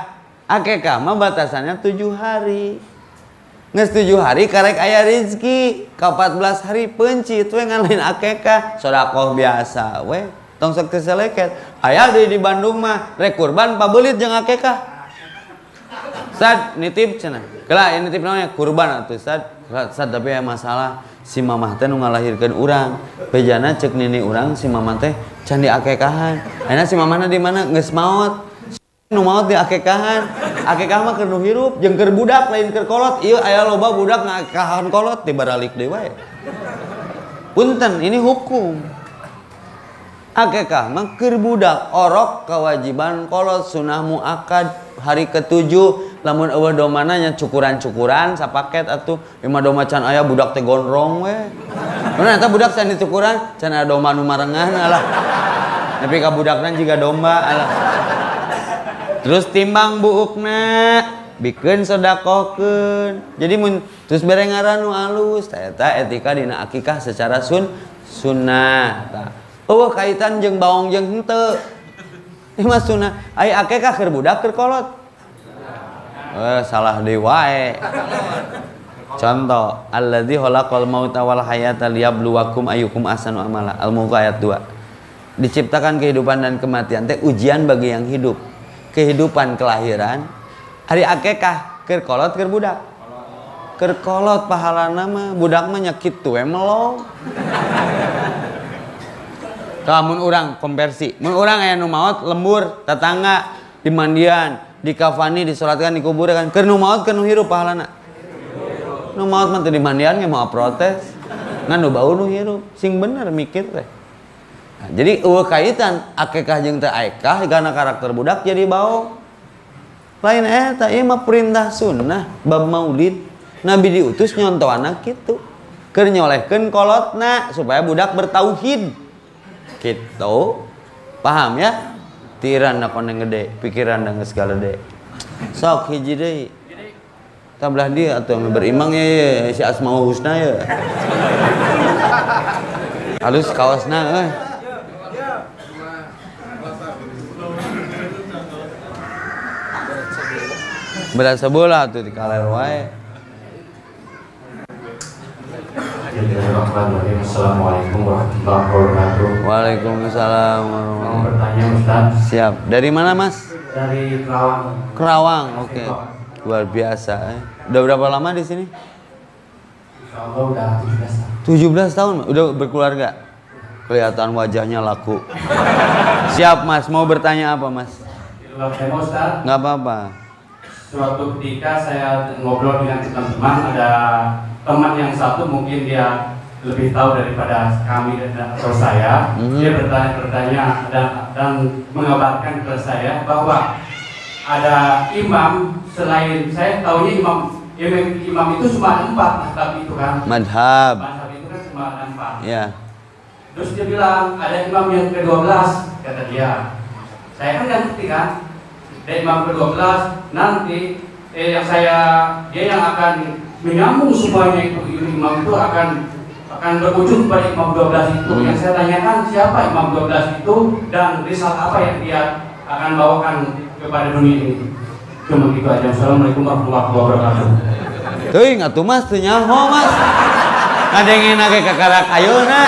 Akekah mah batasannya 7 hari. Nges 7 hari karek aya rezeki. Ka 14 hari pencit we ngan lain akekah. Sodakoh biasa we. Tong sok teu seleket. Aya deui di Bandung mah rek kurban pabelit jeung akekah. Sad nitip cenah. Kela nitip naon kurban atuh sad. Sad tapi aya masalah. Si mamah teh nu ngalahirkeun urang. Bejana ceuk nini urang si mamah teh can diakekahan. Ayeuna si mamahna di mana geus maot. Nu maot di akekahan. Akekah mah keur nu hirup jeung keur budak lain keur kolot. Ieu aya loba budak ngakekahan kolot tibaralik deui wae. Punten ini hukum. Akekah mah keur budak orok kewajiban kolot sunah muakad hari ke-7 lamun eueuh domana nya cukuran-cukuran sapaket atuh imah doma can aya budak teh gondrong we. Mun eta budak can dicukuran can aya domba nu marengan alah. Tapi ka budakna jiga domba alah. Terus timbang buukna bikeun sodakohkeun. Jadi mun terus bere ngaran nu alus eta etika dina akikah secara sunnah. Tah. Eueuh kaitan jeung baong jeung henteu. Ieu mah sunnah. Ai akikah keur budak keur kolot. Salah deui wae. Contoh, alladzi khalaqal mauta wal hayata liyabluwakum ayyukum ahsanu amala. Al-Mulk ayat 2. Diciptakan kehidupan dan kematian teh ujian bagi yang hidup. Kehidupan kelahiran hari akekah keur kolot keur budak keur kolot pahalana mah budak mah nyakit tuh melong. Lamun urang konversi mun urang aya nu maot lembur tetangga di mandian di kafani disolatkan di kubur kan keur nu maot keur nu hirup pahalana nu maot mah teu di mandian ge mau protes ngan nu bau nu hirup sing bener mikir teh. Nah, jadi eueuh kaitan akekah jeung teu akekah karena karakter budak jadi baong. Lain eta ieu mah perintah sunnah bab maulid. Nabi diutus nyontoana kitu. Keur nyolehkeun kolotna supaya budak bertauhid. Kitu. Paham ya? Tiran koneng gede, pikiran da geus galede. Sok hiji deui. Tablah dia atuh berimang ya si Asmaul Husna ya. Halus kaosna euy. Berat sebelah tuh di kaler wae. Assalamualaikum warahmatullahi wabarakatuh. Waalaikumsalam warahmatullahi Mau bertanya Ustaz. Siap. Dari mana Mas? Dari Kerawang. Kerawang. Oke. Luar biasa. Udah berapa lama di sini? Insyaallah udah 17 tahun. 17 tahun. Udah berkeluarga. Kelihatan wajahnya laku. Siap Mas. Mau bertanya apa Mas? Di luar tema Ustaz. Nggak apa-apa. Suatu ketika saya ngobrol dengan teman-teman, ada teman yang satu mungkin dia lebih tahu daripada kami atau saya. Dia bertanya dan mengabarkan kepada saya bahwa ada imam selain saya tahunya imam itu cuma 4 madhab itu kan. Madhab. Madhab itu kan cuma ada 4. Ya. Terus dia bilang ada imam yang ke-12 kata dia. Saya kan nggak ngerti kan. Dari imam ke-12 nanti dia yang akan menyambung semuanya itu imam itu akan berujung pada imam 12 itu. Yang saya tanyakan siapa imam 12 itu dan risalah apa yang dia akan bawakan kepada dunia ini. Cuma gitu aja. Assalamualaikum warahmatullahi wabarakatuh. Teuing atuh Mas teu nyaho Mas. Ngadengin ge kakarak ayeuna.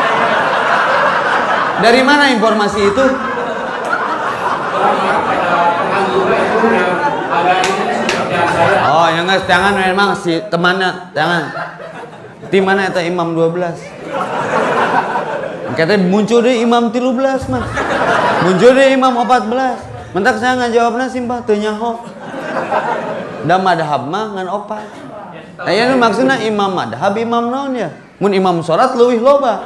Dari mana informasi itu? Oh, yang nggak jangan memang si temannya jangan. Di mana eta imam 12? Katanya muncul deh imam 13 Mas. Muncul deh imam 14. Mentak saya ngajawabna simpah teu nyaho. Da madhab mah ngan opat. Aya nu maksudna imam madhab imam naon ya? Mun imam salat leuwih loba.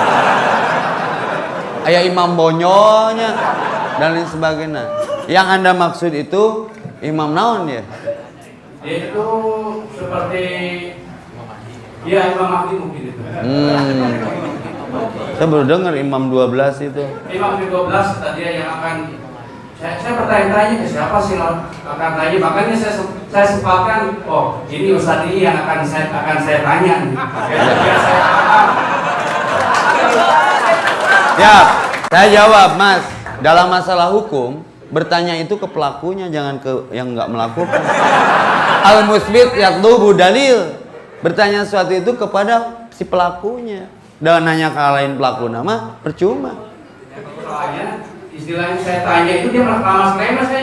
Aya imam bonyonya dan lain sebagainya. Yang Anda maksud itu imam naon ya? Itu seperti ya Imam Mahdi mungkin itu. Saya baru dengar imam 12 itu. Imam 12 tadi yang akan saya bertanya-tanya ke siapa sih akan tanya, makanya saya sempatkan ini Ustaz ini yang akan saya tanya biar saya paham. Ya, saya jawab Mas. Dalam masalah hukum Bertanya itu ke pelakunya, jangan ke yang nggak melakukan. Al-musbit yatlubu dalil. Bertanya sesuatu itu kepada si pelakunya. Dan nanya ke lain pelaku nama percuma. Soalnya istilah yang saya tanya itu dia malah lemas saya.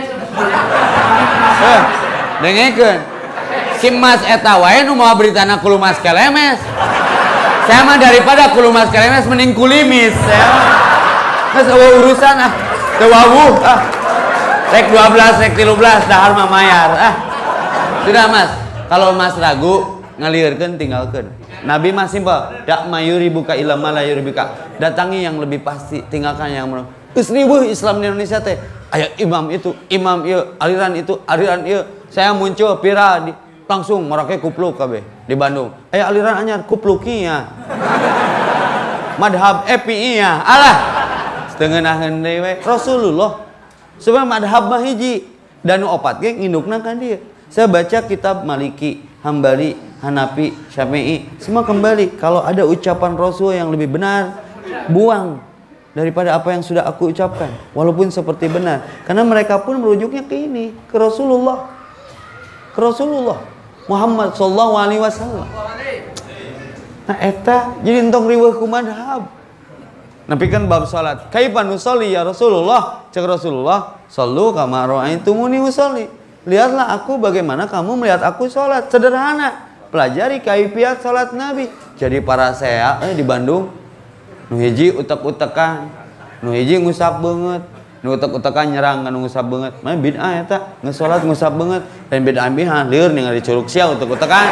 Dengekeun. Si mas eta wae nu moal beritana kulo mas kelemes. Saya mah daripada kulo mas kelemes mending kulimis. Geus urusan teu wawuh Rek 12, rek 13 dahar mah mayar. Sudah mas, kalau mas ragu ngalirkeun tinggalkeun. Nabi mah simpel, dak mayuri buka ila ma la yuribika. Datangi yang lebih pasti, tinggalkan yang menurut. Geus riweuh Islam di Indonesia teh. Aya imam itu, imam ieu, aliran itu, aliran ieu. Saya muncul viral di langsung merake kupluk kabeh di Bandung. Aya aliran anyar kuplukinya. Madhab EPI-nya. Alah. Setengeunaheun deui we Rasulullah. Sebab madhab mah hiji dan opat ge ngindukna kan dia. Saya baca kitab Maliki, Hambali, Hanafi, Syafi'i, semua kembali kalau ada ucapan Rasul yang lebih benar, buang daripada apa yang sudah aku ucapkan walaupun seperti benar. Karena mereka pun merujuknya ke ini, ke Rasulullah. Ke Rasulullah Muhammad sallallahu alaihi wasallam. Nah eta jadi entong riweuh ku madhab. Nabi kan bab salat. Kaifa nusolli ya Rasulullah? Cek Rasulullah, "Shallu kama ra'aitumuni usolli." Lihatlah aku bagaimana kamu melihat aku salat. Sederhana. Pelajari kaifiat salat Nabi. Jadi para saya di Bandung nu hiji utek-utekan, nu hiji ngusap beungeut, nu utek-utekan nyerang nu ngusap beungeut. Mah bid'ah eta, ngesalat ngusap beungeut. Dan bid'ah bihan lieur ningali curug sia utek-utekan.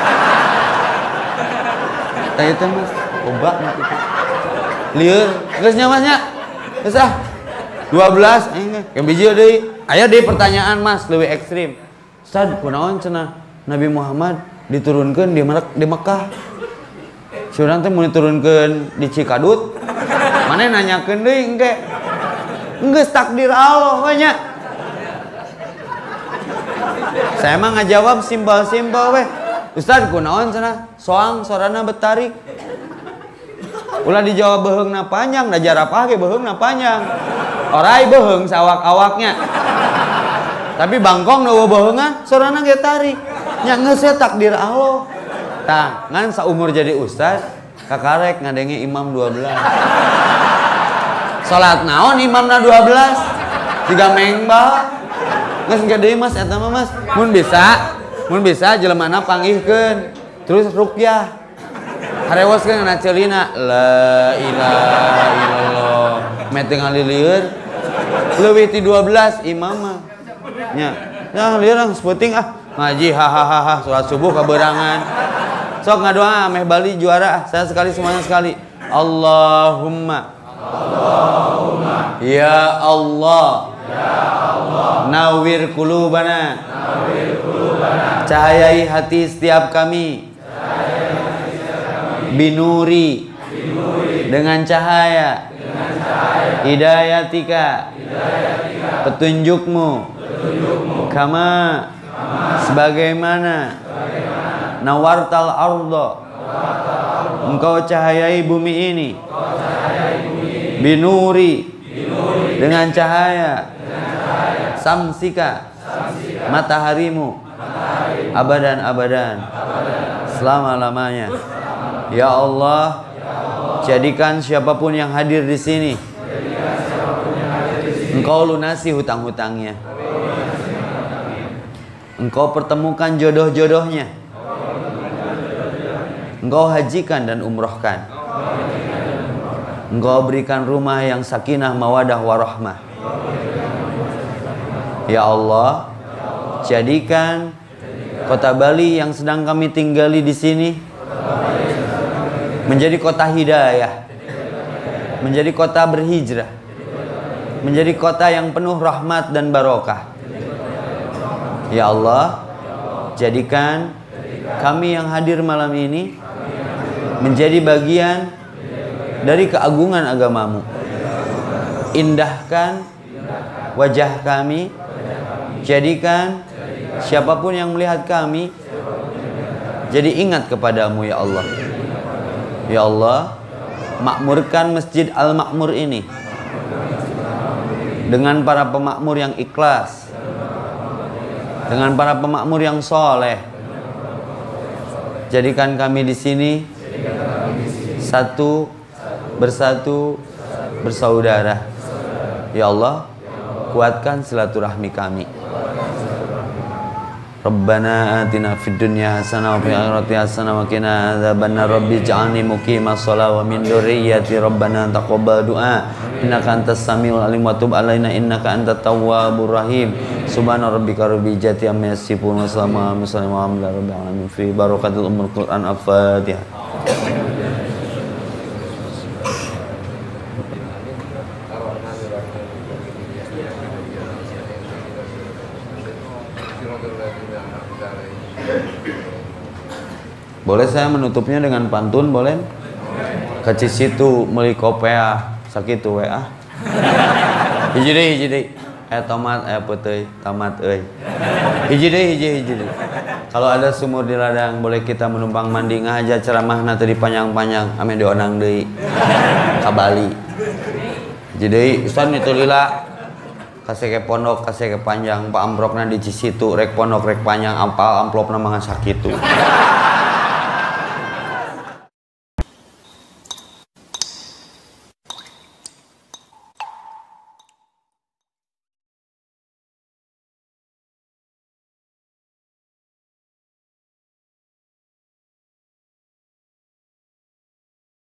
Tah eta Mas, loba kitu. Lieur, geus nya Mas nya. Geus 12 yang biji deui. Aya deui pertanyaan Mas leuwih ekstrim. Ustaz, kunaon cenah Nabi Muhammad diturunkeun di Mekah? Si urang teh mun diturunkeun di Cikadut. Mane nanyakeun deui engke. Geus takdir Allah we nya. Saya mah ngajawab simpel-simpel we. Ustaz, kunaon cenah soang sorana betarik? Ulah dijawab beheungna panjang, da jarapah ge beheungna panjang. Orai beheung sawak-awaknya. Tapi bangkong nu beheungan sorana ge tarik. Nya geus takdir Allah. Tah, ngan saumur jadi ustaz, kakarek ngadenge imam 12. Salat naon imamna 12? Tiga mengbal. Geus gede Mas eta mah Mas. Mun bisa jelemana panggihkeun. Terus ruqyah. Harewoskeun kana ceulina la ilaha illallah. Mete ngalilieur leuwih ti 12 imam mah. Nya, nah lieur sepenting ngaji hahaha salat subuh kaberangan. Sok ngadoa meh bali juara saya sekali semuanya sekali. Allahumma ya Allah nawwir qulubana cahayai hati setiap kami binuri dengan cahaya hidayatika petunjukmu kama sebagaimana nawartal ardo engkau cahayai bumi ini binuri dengan cahaya samsika mataharimu abadan-abadan selama-lamanya. Ya Allah, jadikan siapapun yang hadir di sini engkau lunasi hutang-hutangnya, engkau pertemukan jodoh-jodohnya, engkau hajikan dan umrohkan, engkau berikan rumah yang sakinah mawadah warahmah. Ya Allah, jadikan kota Bali yang sedang kami tinggali di sini menjadi kota hidayah, menjadi kota berhijrah, menjadi kota yang penuh rahmat dan barokah. Ya Allah, jadikan kami yang hadir malam ini menjadi bagian dari keagungan agamamu. Indahkan wajah kami, jadikan siapapun yang melihat kami jadi ingat kepadamu ya Allah. Ya Allah, makmurkan Masjid Al-Makmur ini dengan para pemakmur yang ikhlas, dengan para pemakmur yang soleh. Jadikan kami di sini satu, bersatu, bersaudara. Ya Allah, kuatkan silaturahmi kami. Rabbana atina fid dunya hasanah wa fil akhirati hasanah wa qina adzabannar. Rabbi ij'alni muqimas shalah wa min dzurriyyati rabbana taqabbal du'a innaka antas samiul alim wa tub alaina innaka antat tawwabur rahim. Subhana rabbika rabbil izzati amma yasifun wa salamun alal mursalin walhamdulillahi rabbil alamin. Fi barakatil ummul Qur'an. Al-Fatihah. Boleh saya menutupnya dengan pantun, boleh? Ke situ meuli kopea sakitu we ah. Hiji deui. Tomat peuteuy, tamat euy. Hiji deui. Kalau ada sumur di ladang, boleh kita menumpang mandi ngahaja ceramahna teu dipanjang-panjang, ame dionang deui. Ka Bali. Hiji deui, Ustaz itu lila. Kasih ke pondok, kasih ke panjang, Pak amprokna di Cisitu, rek pondok, rek panjang, amplopna mah sakitu.